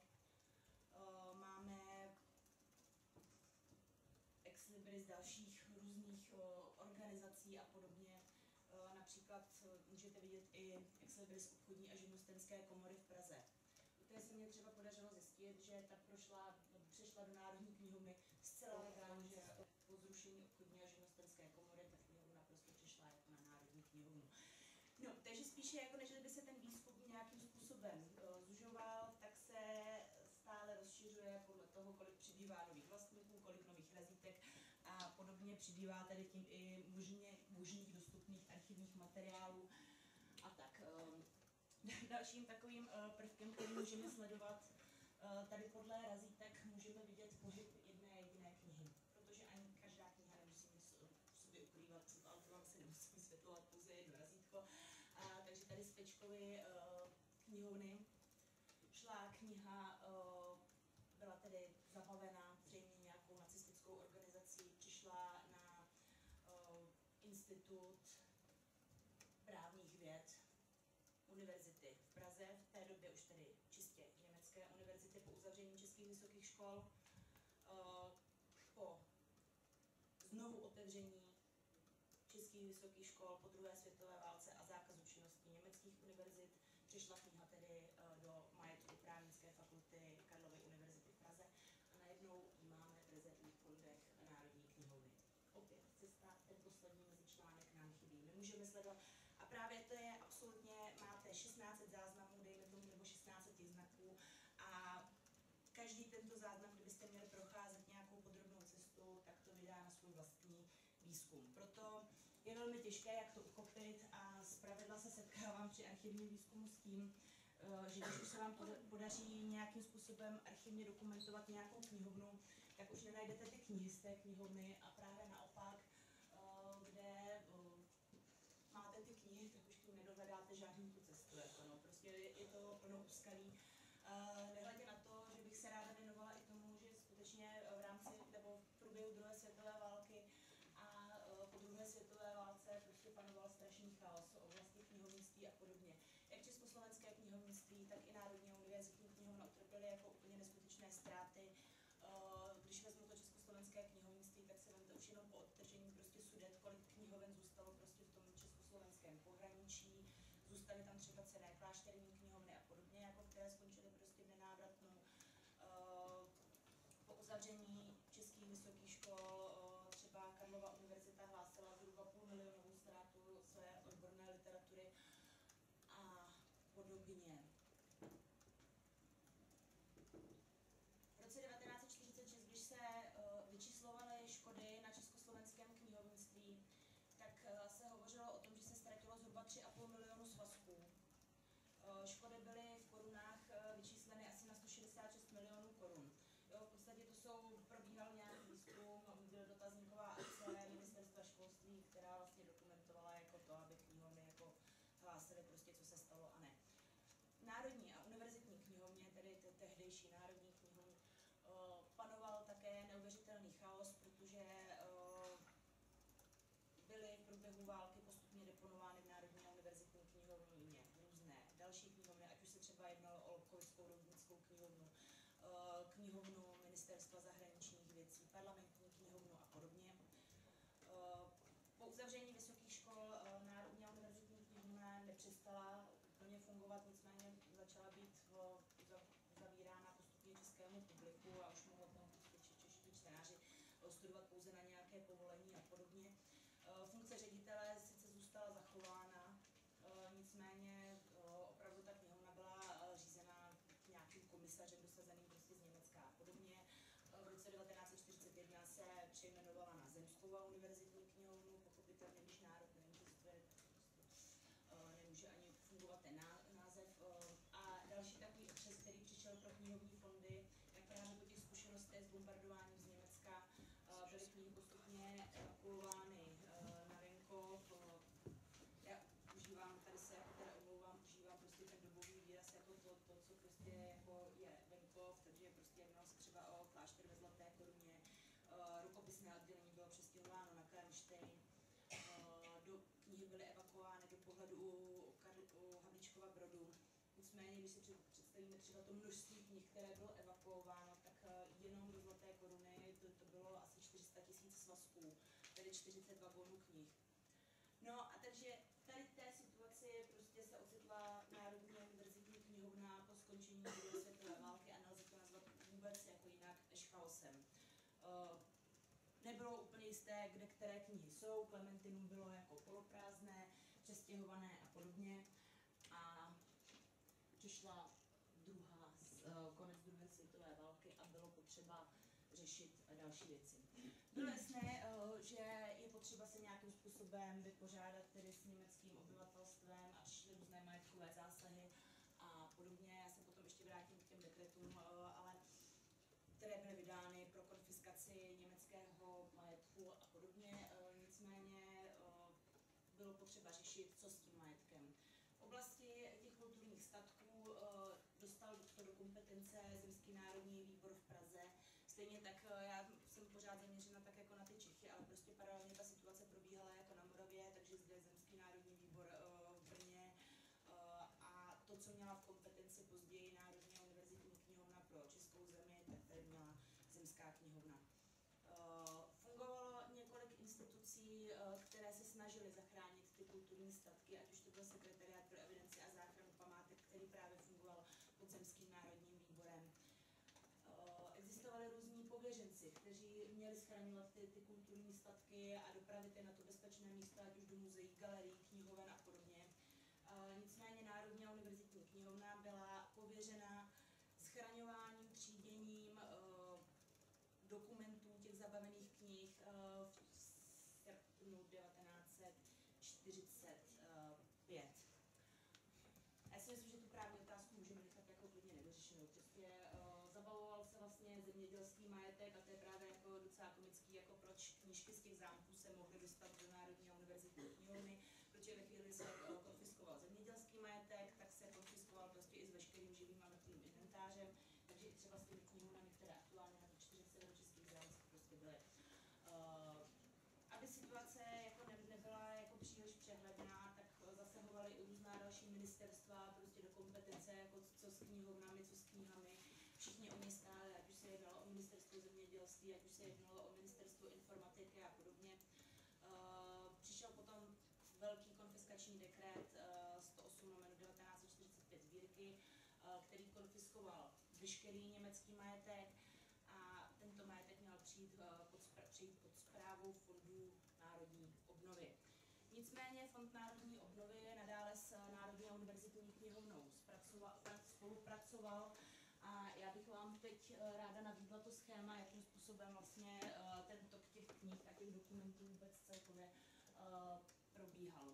Máme ex libris dalších různých organizací a podobně. Například můžete vidět i ex libris obchodní a živnostenské komory v Praze. Které se mně třeba podařilo zjistit, že ta přešla do Národní knihovny zcela legálně, že po zrušení obchodní a živnostenské komory ta knihovna prostě přešla jako na Národní knihovnu. No, takže spíše jako než by se ten výzkum nějakým způsobem zužoval, tak se stále rozšiřuje podle toho, kolik přibývá nových vlastníků, kolik nových razítek a podobně přibývá tady tím i možných dostupných archivních materiálů a tak. Dalším takovým prvkem, který můžeme sledovat, tady podle razítek můžeme vidět pohyb jedné jediné knihy, protože ani každá kniha nemusí v sobě ukrývat, autor si nemusí vysvětlovat pouze jedno razítko. Takže tady z Pečkovy knihovny šla kniha, byla tedy zabavena zřejmě nějakou nacistickou organizací, přišla na Institut právních věd univerzity v Praze, v té době už tedy čistě německé univerzity po uzavření českých vysokých škol. Po znovu otevření českých vysokých škol po druhé světové válce a zákazu činnosti německých univerzit přišla kniha tedy do majetku právnické fakulty Karlovy univerzity v Praze a najednou ji máme v rezervních fondech Národní knihovny. Opět cesta, ten poslední mezičlánek nám chybí. My můžeme sledovat a právě to je absolutně, máte 1600 záznamů, dejme tomu, nebo 1600 těch znaků a každý tento záznam, kdybyste měli procházet nějakou podrobnou cestu, tak to vydá na svůj vlastní výzkum. Proto je velmi těžké, jak to uchopit a zpravidla se setkávám při archivním výzkumu s tím, že když už se vám podaří nějakým způsobem archivně dokumentovat nějakou knihovnu, tak už nenajdete ty knihy z té knihovny a právě naopak, kde máte ty knihy, tak už tím nedohledáte žádnou tu cestu. Jako no. Prostě je to plno úskalí. Nehledě na to, že bych se ráda věnovala i tomu, že skutečně v rámci nebo v průběhu druhé světové války a po druhé světové válce prostě panoval strašný chaos v oblasti knihovnictví a podobně. Jak československé knihovnictví, tak i Národní univerzitní knihovna utrpěly jako úplně neskutečné ztráty. Když vezmu to československé knihovnictví, tak se vemte už jenom po odtržení prostě Sudet, kolik knihoven zůstalo prostě v tom československém pohraničí. Zůstaly tam třeba cenné klášterní knihovny a podobně, jako které skončily prostě v nenávratnu. Po uzavření českých vysokých škol třeba Karlova univerzita hlásila zhruba 500 000 ztrátu své odborné literatury a podobně. V roce 1946, když se vyčíslovaly škody na československém knihovnictví, tak se hovořilo o tom, že se ztratilo zhruba 3,5 milionu svazků. ministerstva zahraničních věcí, parlamentní knihovnu a podobně. Po uzavření vysokých škol Národní a univerzitní knihovna nepřestala úplně fungovat, nicméně začala být zavírána postupně českému publiku a už mohou o tom čeští čtenáři studovat pouze na nějaké povolení a podobně. Funkce ředitele sice zůstala zachována, nicméně opravdu ta knihovna byla řízena nějakým komisařem dosazeným prostě z Německa a podobně. V roce 1941 se přejmenovala na Zemskou a univerzitní knihovnu, pochopitelně když národ neexistuje, nemůže ani fungovat ten název. A další takový otřes, který přišel pro knihovní fondy, jak právě po těch zkušenostech s bombardováním z Německa byly knihy postupně evakuovány na venkov. Já užívám, tady se jako teda omlouvám, užívám prostě ten dobový výraz jako to co prostě jako je venkov, takže prostě jednalo se třeba o klášter ve Zlaté Koruně, rukopisné oddělení bylo přestěhováno na Karlštejn, do knihy byly evakuovány do pohledu u Havlíčkova Brodu. Nicméně, když si představíme třeba to množství knih, které bylo evakuováno, tak jenom do Zlaté Koruny to bylo asi 400 000 svazků, tedy 40 vagónů knih. No a takže tady v té situaci prostě se ocitla Národní univerzitní knihovna po skončení druhé světové války a nelze to nazvat vůbec jako jinak než chaosem. Nebylo úplně jisté, kde které knihy jsou, Klementinum bylo jako poloprázdné, přestěhované a podobně. A přišla konec druhé světové války a bylo potřeba řešit další věci. Bylo jasné, že je potřeba se nějakým způsobem vypořádat tedy s německým obyvatelstvem a přišly různé majetkové zásahy a podobně. Já se potom ještě vrátím k těm dekretům, ale které byly vydány pro konfiskaci německého majetku a podobně. Nicméně bylo potřeba řešit, co s tím majetkem. V oblasti těch kulturních statků dostal to do kompetence Zemský národní výbor v Praze. Stejně tak já jsem pořád zaměřena tak jako na ty Čechy, ale prostě paralelně ta situace probíhala jako na Moravě, takže zde Zemský národní výbor v Brně a to, co měla v kompetenci později Národní a univerzitní knihovna pro českou zemi, tak tady měla Zemská knihovna. Fungovalo několik institucí, které se snažily zachránit ty kulturní statky, ať už to byl sekretariát pro evidenci a záchranu památek, který právě fungoval pod Zemským národním výborem. Existovali různí pověřenci, kteří měli schraňovat ty kulturní statky a dopravit je na to bezpečné místo, ať už do muzeí, galerií, knihoven a podobně. Nicméně Národní a univerzitní knihovna byla pověřena schraňováním, tříděním dokumentů těch zabavených knih v srpnu 1945. Já si myslím, že tu právní otázku můžeme nechat jako klidně nedořešenou. Prostě zabavoval se vlastně zemědělský majetek a to je právě jako docela komický, jako proč knížky z těch zámků se mohly dostat do Národní a univerzitní knihovny, protože ve chvíli se konfiskoval zemědělský majetek, tak se konfiskoval prostě i s veškerým živým a mrtvým inventářem, takže i třeba s těmi knihovnami, které aktuálně na 4 severočeských zámcích prostě byly. Aby situace jako nebyla jako příliš přehledná, tak zasahovaly i různá další ministerstva prostě do kompetence, jako co s knihovnami, co s knihami. Všichni oni stáli, ať už se jednalo o ministerstvo zemědělství, ať už se jednalo o ministerstvo informatiky a podobně. Přišel potom velký konfiskační dekret 108/1945 sbírky, který konfiskoval veškerý německý majetek a tento majetek měl přijít pod správu Fondu národní obnovy. Nicméně Fond národní obnovy nadále s Národní a univerzitní knihovnou spolupracoval a já bych vám teď ráda nabídla to schéma, jakým způsobem vlastně ten tok těch knih a těch dokumentů vůbec celkově probíhal.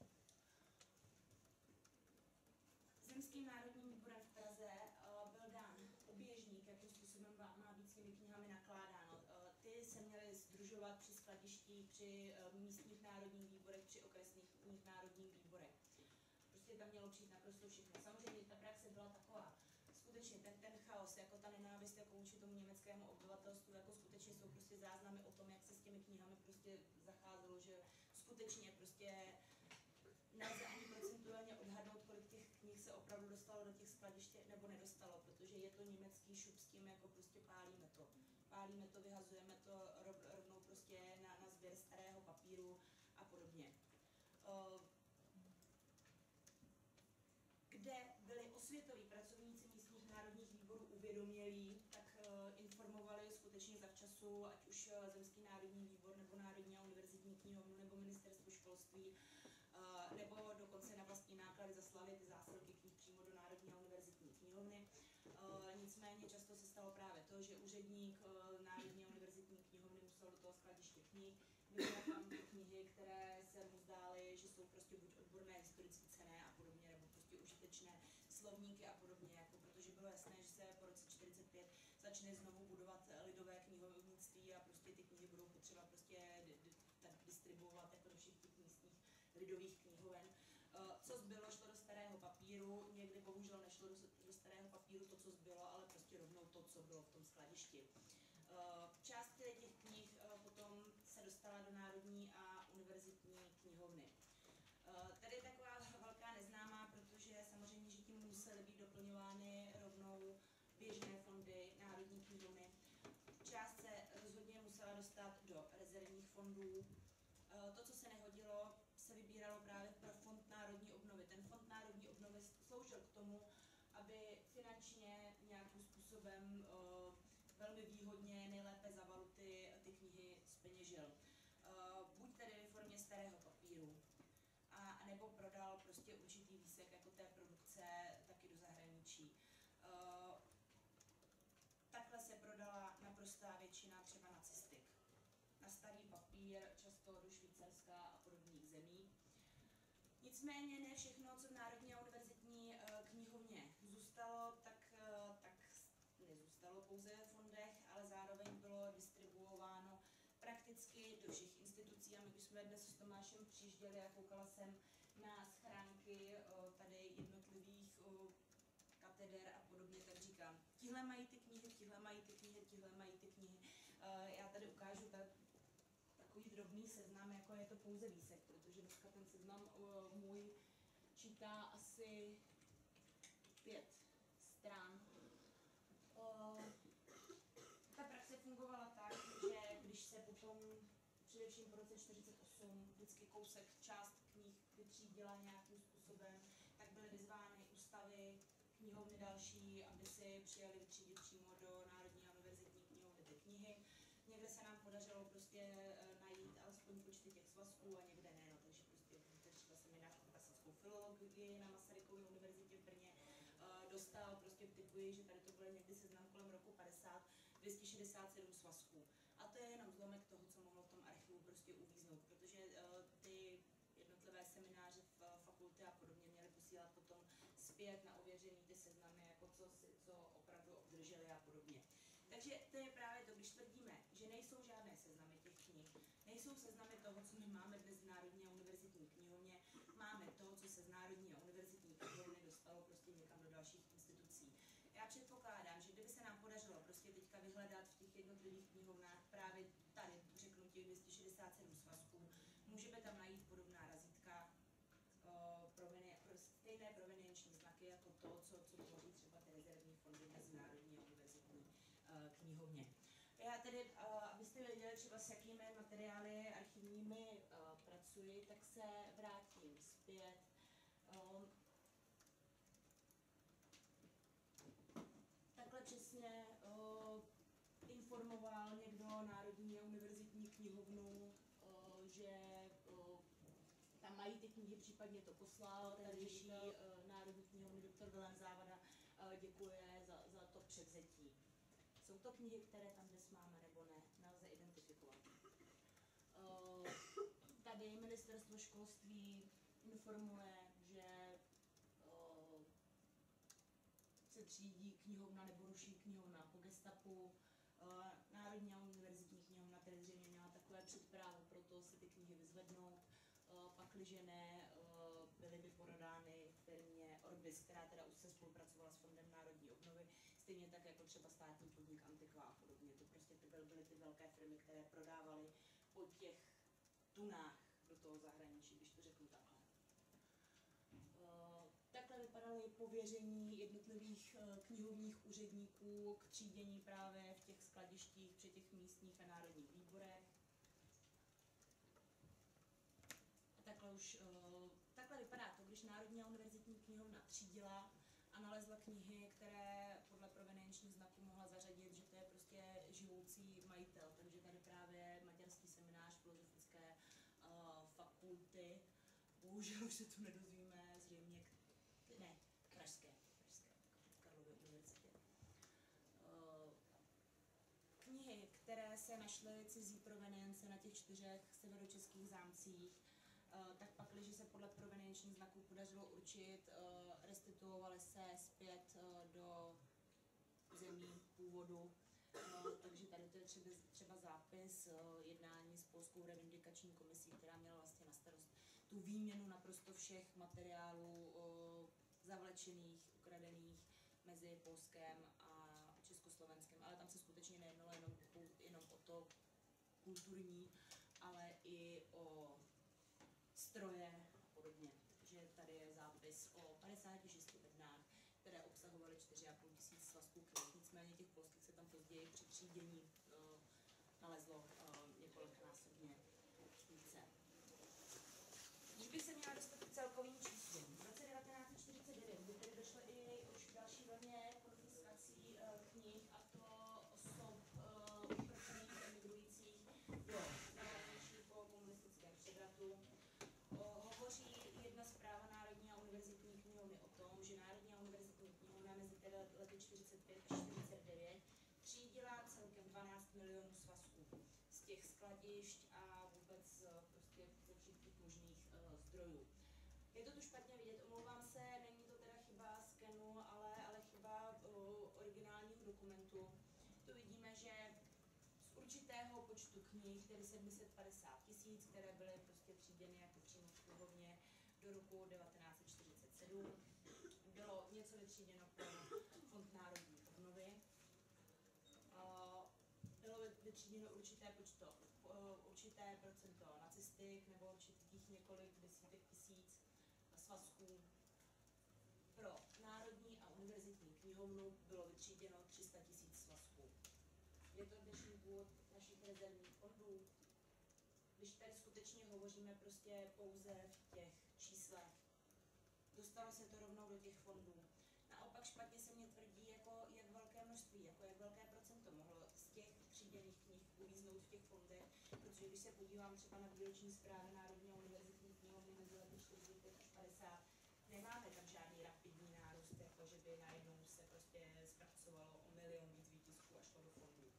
Zemským národním výborem v Praze byl dán oběžník, jakým způsobem má být s těmi knihami nakládáno. Ty se měly sdružovat při skladištích, při místních národních výborech, při okresních národních výborech. Prostě tam mělo přijít naprosto všechno. Samozřejmě ta praxe byla taková. Skutečně ten chaos, jako ta nenávist jako vůči tomu německému obyvatelstvu, jako skutečně jsou prostě záznamy o tom, jak se s těmi knihami prostě zacházelo, že skutečně prostě nelze ani procentuálně odhadnout, kolik těch knih se opravdu dostalo do těch skladiště, nebo nedostalo, protože je to německý šup s tím, jako prostě pálíme to, vyhazujeme to rovnou prostě na sběr starého papíru a podobně. Kde byli osvětoví pracovníci místních národních výborů uvědomělí, tak informovali skutečně zavčasu, ať už Zemský národní výbor, nebo Národní a univerzitní knihovnu, nebo Ministerstvo školství, nebo dokonce na vlastní náklady zaslali ty zásilky knih přímo do Národní a univerzitní knihovny. Nicméně často se stalo právě to, že úředník Národní a univerzitní knihovny musel do toho skladiště knih, vybrat tam ty knihy, které se mu zdály, že jsou prostě buď odborné, historicky cenné a podobně, nebo prostě užitečné slovníky a podobně, jako protože bylo jasné, že se po roce 45 začne znovu budovat lidové knihovnictví a prostě ty knihy budou potřeba prostě tak distribuovat jako do všech těch místních lidových knihoven. Co zbylo, šlo do starého papíru, někdy bohužel nešlo do starého papíru to, co zbylo, ale prostě rovnou to, co bylo v tom skladišti. Část těch knih potom se dostala do Národní a univerzitní knihovny. Tady je taková velká neznámá, protože samozřejmě, že tím musely být doplňovány rovnou běžné fondy Národní knihovny. Část se rozhodně musela dostat do rezervních fondů. To, co se nehodilo, se vybíralo právě pro Fond národní obnovy. Ten Fond národní obnovy sloužil k tomu, aby finančně nějakým způsobem velmi výhodně, nejlépe za valuty ty knihy zpeněžil. Buď tedy ve formě starého papíru, a nebo prodal prostě určitý výsek jako té produkce taky do zahraničí. Takhle se prodala naprostá většina třeba nacistik. Na starý papír, často do Švýcarska a podobných zemí. Nicméně ne všechno, co v Národní a univerzitní knihovně zůstalo, tak nezůstalo pouze v fondech, ale zároveň bylo distribuováno prakticky do všech institucí. A my, když jsme dnes s Tomášem přijížděli a koukala jsem na schránky tady jednotlivých kateder a podobně, tak říkám, tihle mají ty knihy, tihle mají ty knihy, tihle mají ty knihy. Já tady ukážu takový drobný seznam, jako je to pouze výsek, protože dneska ten seznam můj čítá asi 5 stran. Ta praxe fungovala tak, že když se potom, především po roce 1948, vždycky kousek, část knih vytřídila nějakým způsobem, tak byly vyzvány ústavy, knihovny další, aby si přijali vytřídit přímo do Národní a univerzitní knihovny ty knihy. Někde se nám podařilo prostě najít alespoň počty těch svazků a někde ne, no, takže prostě třeba seminář pro klasickou filologii na Masarykově univerzitě v Brně dostal, prostě typuji, že tady to bylo někdy seznam kolem roku 50, 267 svazků. A to je jenom zlomek toho, co mohlo v tom archivu prostě uvíznout, protože ty jednotlivé semináře v fakultě a podobně měly posílat potom zpět na ověření ty seznamy, jako co opravdu obdrželi a podobně. Takže to je právě to, když tvrdíme, že nejsou žádné seznamy těch knih, nejsou seznamy toho, co my máme dnes v Národní a univerzitní knihovně, máme to, co se z Národní a univerzitní knihovny dostalo prostě někam do dalších institucí. Já předpokládám, že kdyby se nám podařilo prostě teďka vyhledat v těch jednotlivých knihovnách právě tady, řeknu těch 267 svazků, můžeme tam najít podobná razítka, stejné provenienční znaky jako to, co tvoří třeba ty rezervní fondy Mezinárodní a univerzitní knihovně. Já tedy, abyste věděli třeba s jakými materiály archivními pracuji, tak se vrátím zpět. Takhle přesně informoval někdo Národní a univerzitní knihovnu, že tam mají ty knihy, případně to poslal ten řešitel Národní knihovny doktor Vilém Závada, děkuje za to převzetí. Jsou to knihy, které tam dnes máme, nebo ne? Nelze identifikovat. Tady Ministerstvo školství informuje, že se třídí knihovna nebo ruší knihovna po gestapu. Národní a univerzitní knihovna tedy zřejmě měla takové předprávo, proto si ty knihy vyzvednout. Pakliže ne, byly by prodány firmě Orbis, která teda už se spolupracovala s Fondem národní obnovy, stejně tak jako třeba státní podnik Antiqua a podobně. To prostě byly ty velké firmy, které prodávaly po těch tunách do toho zahraničí, když to řeknu takhle. Takhle vypadá vypadaly pověření jednotlivých knihovních úředníků k třídění právě v těch skladištích při těch místních a národních výborech. A takhle vypadá to, když Národní a univerzitní knihovna třídila a nalezla knihy, které podle provenienčních znaků mohla zařadit, že to je prostě živoucí majitel. Takže tady právě maďarský seminář filozofické fakulty. Bohužel už se to nedozvíme, zřejmě pražské Karlově univerzitě. Knihy, které se našly cizí provenience na těch 4 severočeských zámcích, tak pak, když se podle provenienčních znaků podařilo určit, restituovaly se zpět do zemí původu. Takže tady to je třeba zápis jednání s Polskou reindikační komisí, která měla vlastně na starost tu výměnu naprosto všech materiálů zavlečených, ukradených mezi Polskem a Československem. Ale tam se skutečně nejednalo jenom o to kulturní, ale i o stroje a podobně. Takže tady je zápis o 56 bednách, které obsahovaly 4,5 tisíc svazků knih. Nicméně těch polských se tam později při třídění nalezlo několikanásobně více. Když bych se měla dostat k celkovým číslům, v roce 1949 by tedy došlo i už k další vlně konfiskací knih, a to osob uprchlých, emigrujících do zahraničí po komunistickém převratu. Hovoří jedna zpráva Národní a univerzitní knihovny o tom, že Národní a univerzitní knihovna mezi lety 45 až 49 třídila celkem 12 milionů svazků z těch skladišť a vůbec prostě ze všech těch možných zdrojů. Je to tu špatně vidět, omlouvám se, není to teda chyba skenu, ale chyba originálního dokumentu. Tu vidíme, že z určitého počtu knih, tedy 750 tisíc, které byly prostě tříděny jako přímo v knihovně do roku 1947, bylo něco vytříděno pro Fond národní obnovy. Bylo vytříděno určité procento nacistik nebo určitých několik desítek tisíc svazků. Pro Národní a univerzitní knihovnu bylo vytříděno 300 tisíc svazků. Je to dnešní původ našich rezervních fondů. Když tady skutečně hovoříme prostě pouze v těch číslech, dostalo se to rovnou do těch fondů. Naopak špatně se mě tvrdí, jako jak velké množství, jako jak velké procento mohlo z těch tříděných knih uvíznout v těch fondech, protože když se podívám třeba na výroční zprávy Národní a univerzitní knihovny mezi lety 45 až 50, nemáme tam žádný rapidní nárůst, jako že by najednou se prostě zpracovalo o milion víc výtisků a šlo do fondů.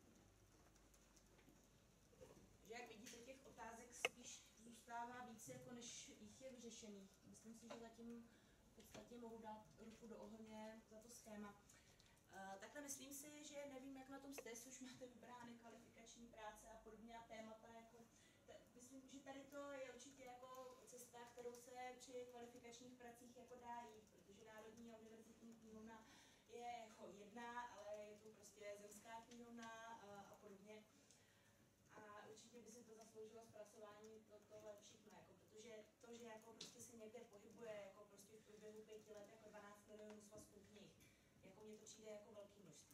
Že jak vidíte, těch otázek spíš zůstává více, jako než jich je vyřešených. Myslím si, že zatím v podstatě mohu dát ruku do ohně za to schéma. Takhle myslím si, že nevím, jak na tom jste, už máte vybrány kvalifikační práce a podobně a témata. Jako, myslím, že tady to je určitě jako cesta, kterou se při kvalifikačních pracích jako dá jít, protože Národní a univerzitní knihovna je jako jedna, ale je to prostě zemská knihovna a podobně. A určitě by si to zasloužilo zpracování tohle všechno, jako, protože to, že jako prostě se někde pohybuje jako prostě v průběhu 5 let jako 12 milionů svazků knih, jako mně to přijde jako velké množství.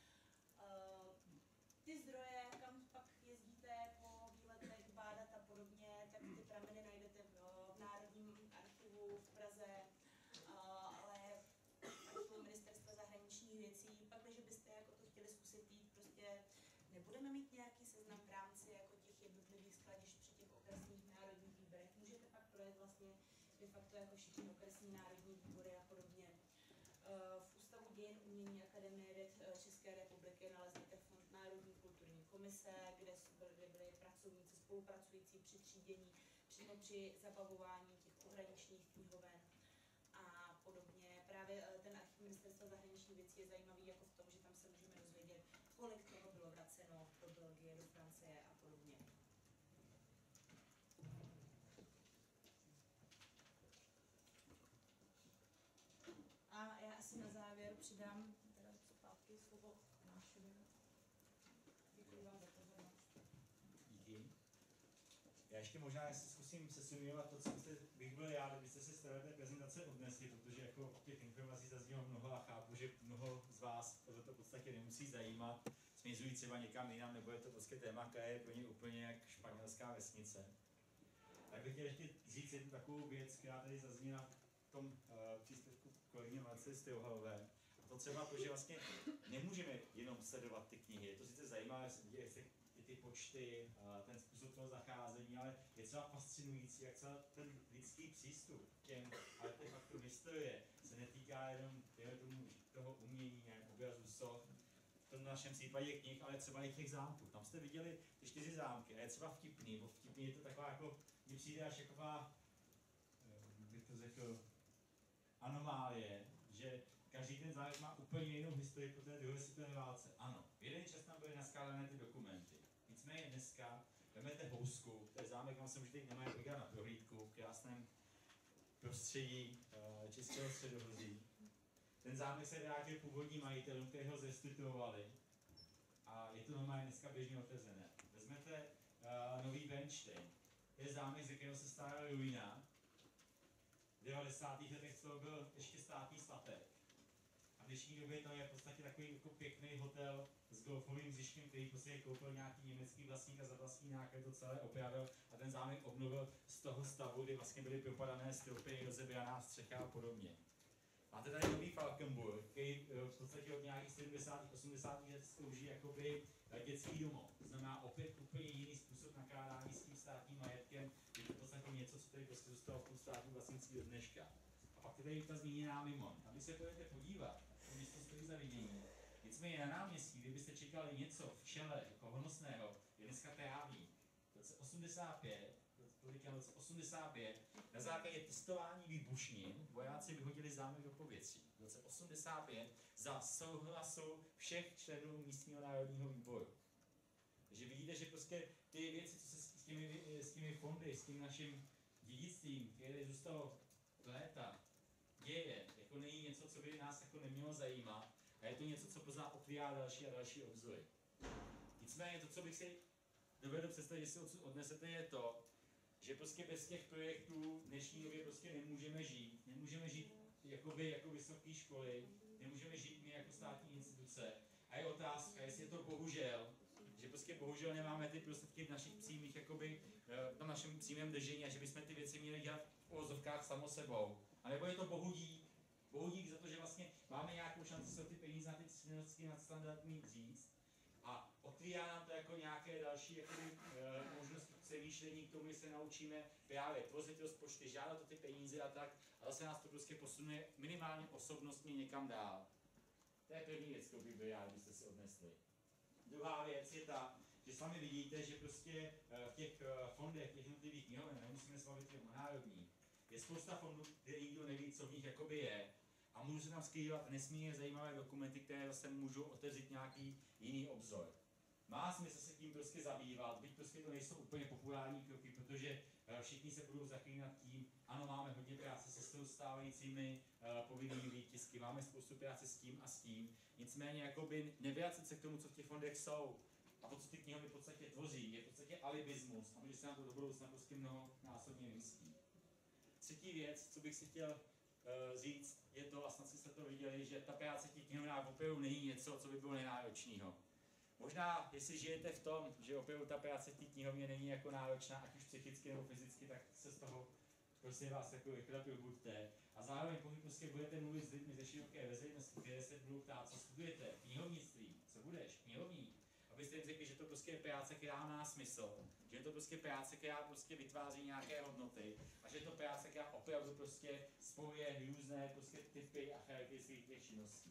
Ty zdroje, kam pak jezdíte po výletech bádat a podobně, tak ty prameny najdete v Národním archivu v Praze, ale archivu Ministerstva zahraničních věcí. Pak, když byste jako to chtěli zkusit jít, prostě nebudeme mít nějaký seznam v rámci jako těch jednotlivých skladišť při těch okresních národních výběrech. Můžete pak projet vlastně de facto jako všichni okresní národní výbory a podobně. V Ústavu dějin umění Akademie věd České republiky naleznete Fond národní kulturní komise, kde byli pracovníci spolupracující při třídění, přímo při zabavování těch pohraničních knihoven a podobně. Právě ten archiv Ministerstva zahraničních věcí je zajímavý jako v tom, že tam se můžeme dozvědět, kolik toho bylo vraceno do Belgie, do Francie a podobně. A já asi na závěr přidám teda zpátky slovo Tomášovi. Děkuji vám za pozornost. Díky. Já ještě možná si zkusím sesumovat to, co bych byl já, kdybyste se z té prezentace odnesli, protože jako těch informací zaznělo mnoho a chápu, že mnoho z vás to v podstatě nemusí zajímat, směřují třeba někam jinam, nebo je to prostě téma, které je pro ně úplně jak španělská vesnice. Tak bych chtěl ještě říct jednu takovou věc, která tady zazněla v tom příspěvku kolegyně Marcely Strouhalové. A to třeba to, že vlastně nemůžeme jenom sledovat ty knihy. Je to sice zajímavé, děje se ty počty, ten způsob toho zacházení, ale je třeba fascinující, jak celý ten lidský přístup k těm artefaktům historie se netýká jenom toho umění, obrazu, soch, v tom našem případě knih, ale třeba i těch zámků. Tam jste viděli ty 4 zámky a je třeba vtipný, bo vtipný je to taková jako, mně přijde až taková, bych to řekl, anomálie, že každý ten zámek má úplně jinou historii po té druhé světové válce. Ano, v jeden čas tam byly naskládané ty dokumenty. Nicméně dneska vezmete Housku, to je zámek, kam se můžete jít na prohlídku v krásném prostředí Českého středohoří. Ten zámek se vrátil původním majitelům, kteří ho zrestituovali a je to normálně dneska běžně otevřené. Vezmete Nový Bernštejn, to je zámek, ze kterého se stává ruina. V 90. letech to byl ještě státní statek. A v dnešní době to je v podstatě takový jako pěkný hotel s golfovým hřištěm, který prostě koupil nějaký německý vlastník a za vlastní náklad to celé opravil a ten zámek obnovil z toho stavu, kdy vlastně byly propadané stropy, rozebraná střecha a podobně. Máte tady Nový Falkenburg, který v podstatě od nějakých 70. 80. let slouží jakoby dětský domov. To znamená opět úplně jiný způsob nakládání s tím státním majetkem. Je to v podstatě něco, co tady prostě zůstalo v tom státním vlastnictví do dneška. A pak je tady ta zmíněná Mimon. Tam když se půjdete podívat, to město stojí za vidění. Nicméně na náměstí, kdybyste čekali něco v čele jako honosného, je dneska trávník. V roce 85, na základě testování výbušnin vojáci vyhodili zámek do povětří. V roce 85 za souhlasu všech členů místního národního výboru. Takže vidíte, že prostě ty věci, co se s těmi fondy, s tím naším dědictvím, které zůstalo léta, děje, jako není něco, co by nás jako nemělo zajímat a je to něco, co pořád otvírá další a další obzory. Nicméně to, co bych si dovedl představit, že si odsud odnesete, je to, že prostě bez těch projektů v dnešní době prostě nemůžeme žít. Nemůžeme žít jakoby, jako vysoké školy, nemůžeme žít my jako státní instituce. A je otázka, jestli je to bohužel, že prostě bohužel nemáme ty prostředky v našich přímých, jakoby, na našem přímém držení a že bychom ty věci měli dělat v uvozovkách samo sebou. A nebo je to bohudík za to, že vlastně máme nějakou šanci se ty peníze na ty činnosti nadstandardní říct a otvírá nám to jako nějaké další jakoby, možnosti přemýšlení, k tomu, že se naučíme právě tvořit rozpočty, žádat o ty peníze a tak, a zase nás to prostě posune minimálně osobnostně někam dál. To je první věc, kterou bych byl rád, kdybyste si odnesli. Druhá věc je ta, že sami vidíte, že prostě v těch fondech, těch jednotlivých knihoven, nemusíme se bavit o národních, je spousta fondů, kde nikdo neví, co v nich jakoby je. A můžu se tam skrývat nesmírně zajímavé dokumenty, které zase můžou otevřít nějaký jiný obzor. Má smysl se tím prostě zabývat, byť prostě to nejsou úplně populární kroky, protože všichni se budou zaklínat tím, ano, máme hodně práce se stávajícími povinnými výtisky, máme spoustu práce s tím a s tím, nicméně jakoby nevracet se k tomu, co v těch fondech jsou a to, co ty knihovny v podstatě tvoří, je v podstatě alibismus a může se nám to do budoucna prostě mnohonásobně vymstí. Třetí věc, co bych si chtěl říct, je to, a snad jste to viděli, že ta práce těch knihovnách opravdu není něco, co by bylo nenáročného. Možná, jestli žijete v tom, že opravdu ta práce v té knihovně není jako náročná, ať už psychicky nebo fyzicky, tak se z toho, prosím vás, jako rychle probuďte. A zároveň, pokud prostě budete mluvit s lidmi ze široké veřejnosti, které se budou ptát, co studujete, knihovnictví, co budeš, knihovník, abyste jim řekli, že to prostě je práce, která má smysl, že je to prostě práce, která prostě vytváří nějaké hodnoty a že je to práce, která opravdu prostě spojuje různé prostě typy a charakteristiky těch činností.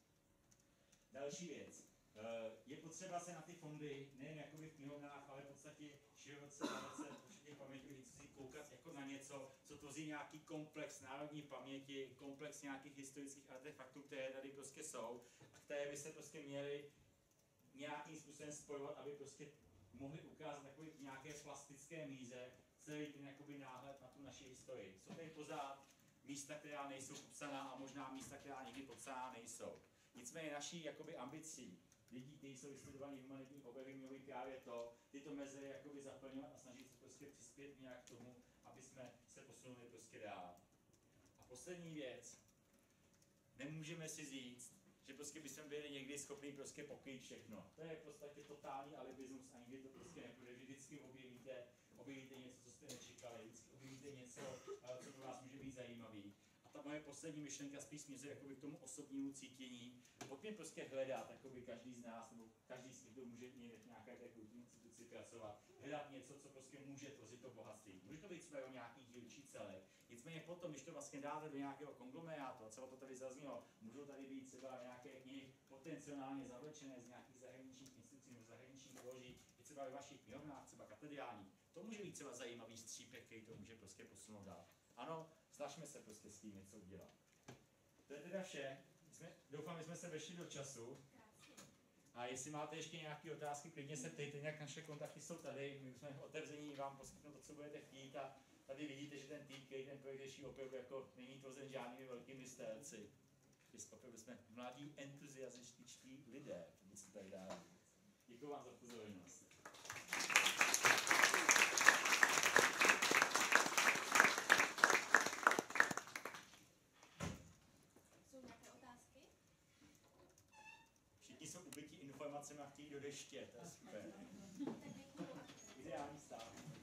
Další věc. Je potřeba se na ty fondy, nejen jakoby v knihovnách, ale v podstatě široce těch paměťových institucí koukat jako na něco, co tvoří nějaký komplex národní paměti, komplex nějakých historických artefaktů, které tady prostě jsou a které by se prostě měly nějakým způsobem spojovat, aby prostě mohli ukázat takové nějaké plastické míře celý ten jakoby náhled na tu naši historii. Jsou tady pořád místa, která nejsou popsaná a možná místa, která nikdy popsaná nejsou. Nicméně naší jakoby ambicí lidí, kteří jsou vystudovaní v humanitních oborech, mělo být právě to, tyto mezery jakoby zaplňovat a snažit se prostě přispět nějak k tomu, aby jsme se posunuli prostě dál. A poslední věc, nemůžeme si říct, že prostě bychom byli někdy schopni prostě pokrýt všechno. To je v podstatě totální alibismus a nikdy to prostě nepůjde. Vždycky objevíte něco, co jste nečekali, vždycky objevíte něco, co pro vás může být zajímavý. A ta moje poslední myšlenka spíš směřuje k tomu osobnímu cítění. Pojďme prostě hledat, jakoby každý z nás, nebo každý z těch, kdo může v nějaké té kulturní instituci pracovat, hledat něco, co prostě může tvořit to bohatství. Může to být třeba nějaký dílčí celek. Nicméně potom, když to vlastně dáte do nějakého konglomerátu, a třeba to tady zaznělo, můžou tady být třeba nějaké knihy potenciálně zavlečené z nějakých zahraničních institucí nebo zahraničních loží, i třeba ve vašich knihovnách, třeba katedrální. To může být třeba zajímavý střípek, který to může prostě posunout dál. Ano, snažme se prostě s tím něco udělat. To je teda vše. Doufám, že jsme se vešli do času. A jestli máte ještě nějaké otázky, klidně se ptejte, nějak naše kontakty jsou tady, my jsme otevření vám poskytnout to, co budete chtít a tady vidíte, že ten tým, který ten projekt řeší, opravdu jako není tvořen žádnými velkými stélci. Opravdu jsme mladí, entuziastičtí lidé, co se tady dá. Děkuji vám za pozornost. Jsou nějaké otázky? Všichni jsou ubití informacemi a chtějí do deště, to je super. Ideální stav.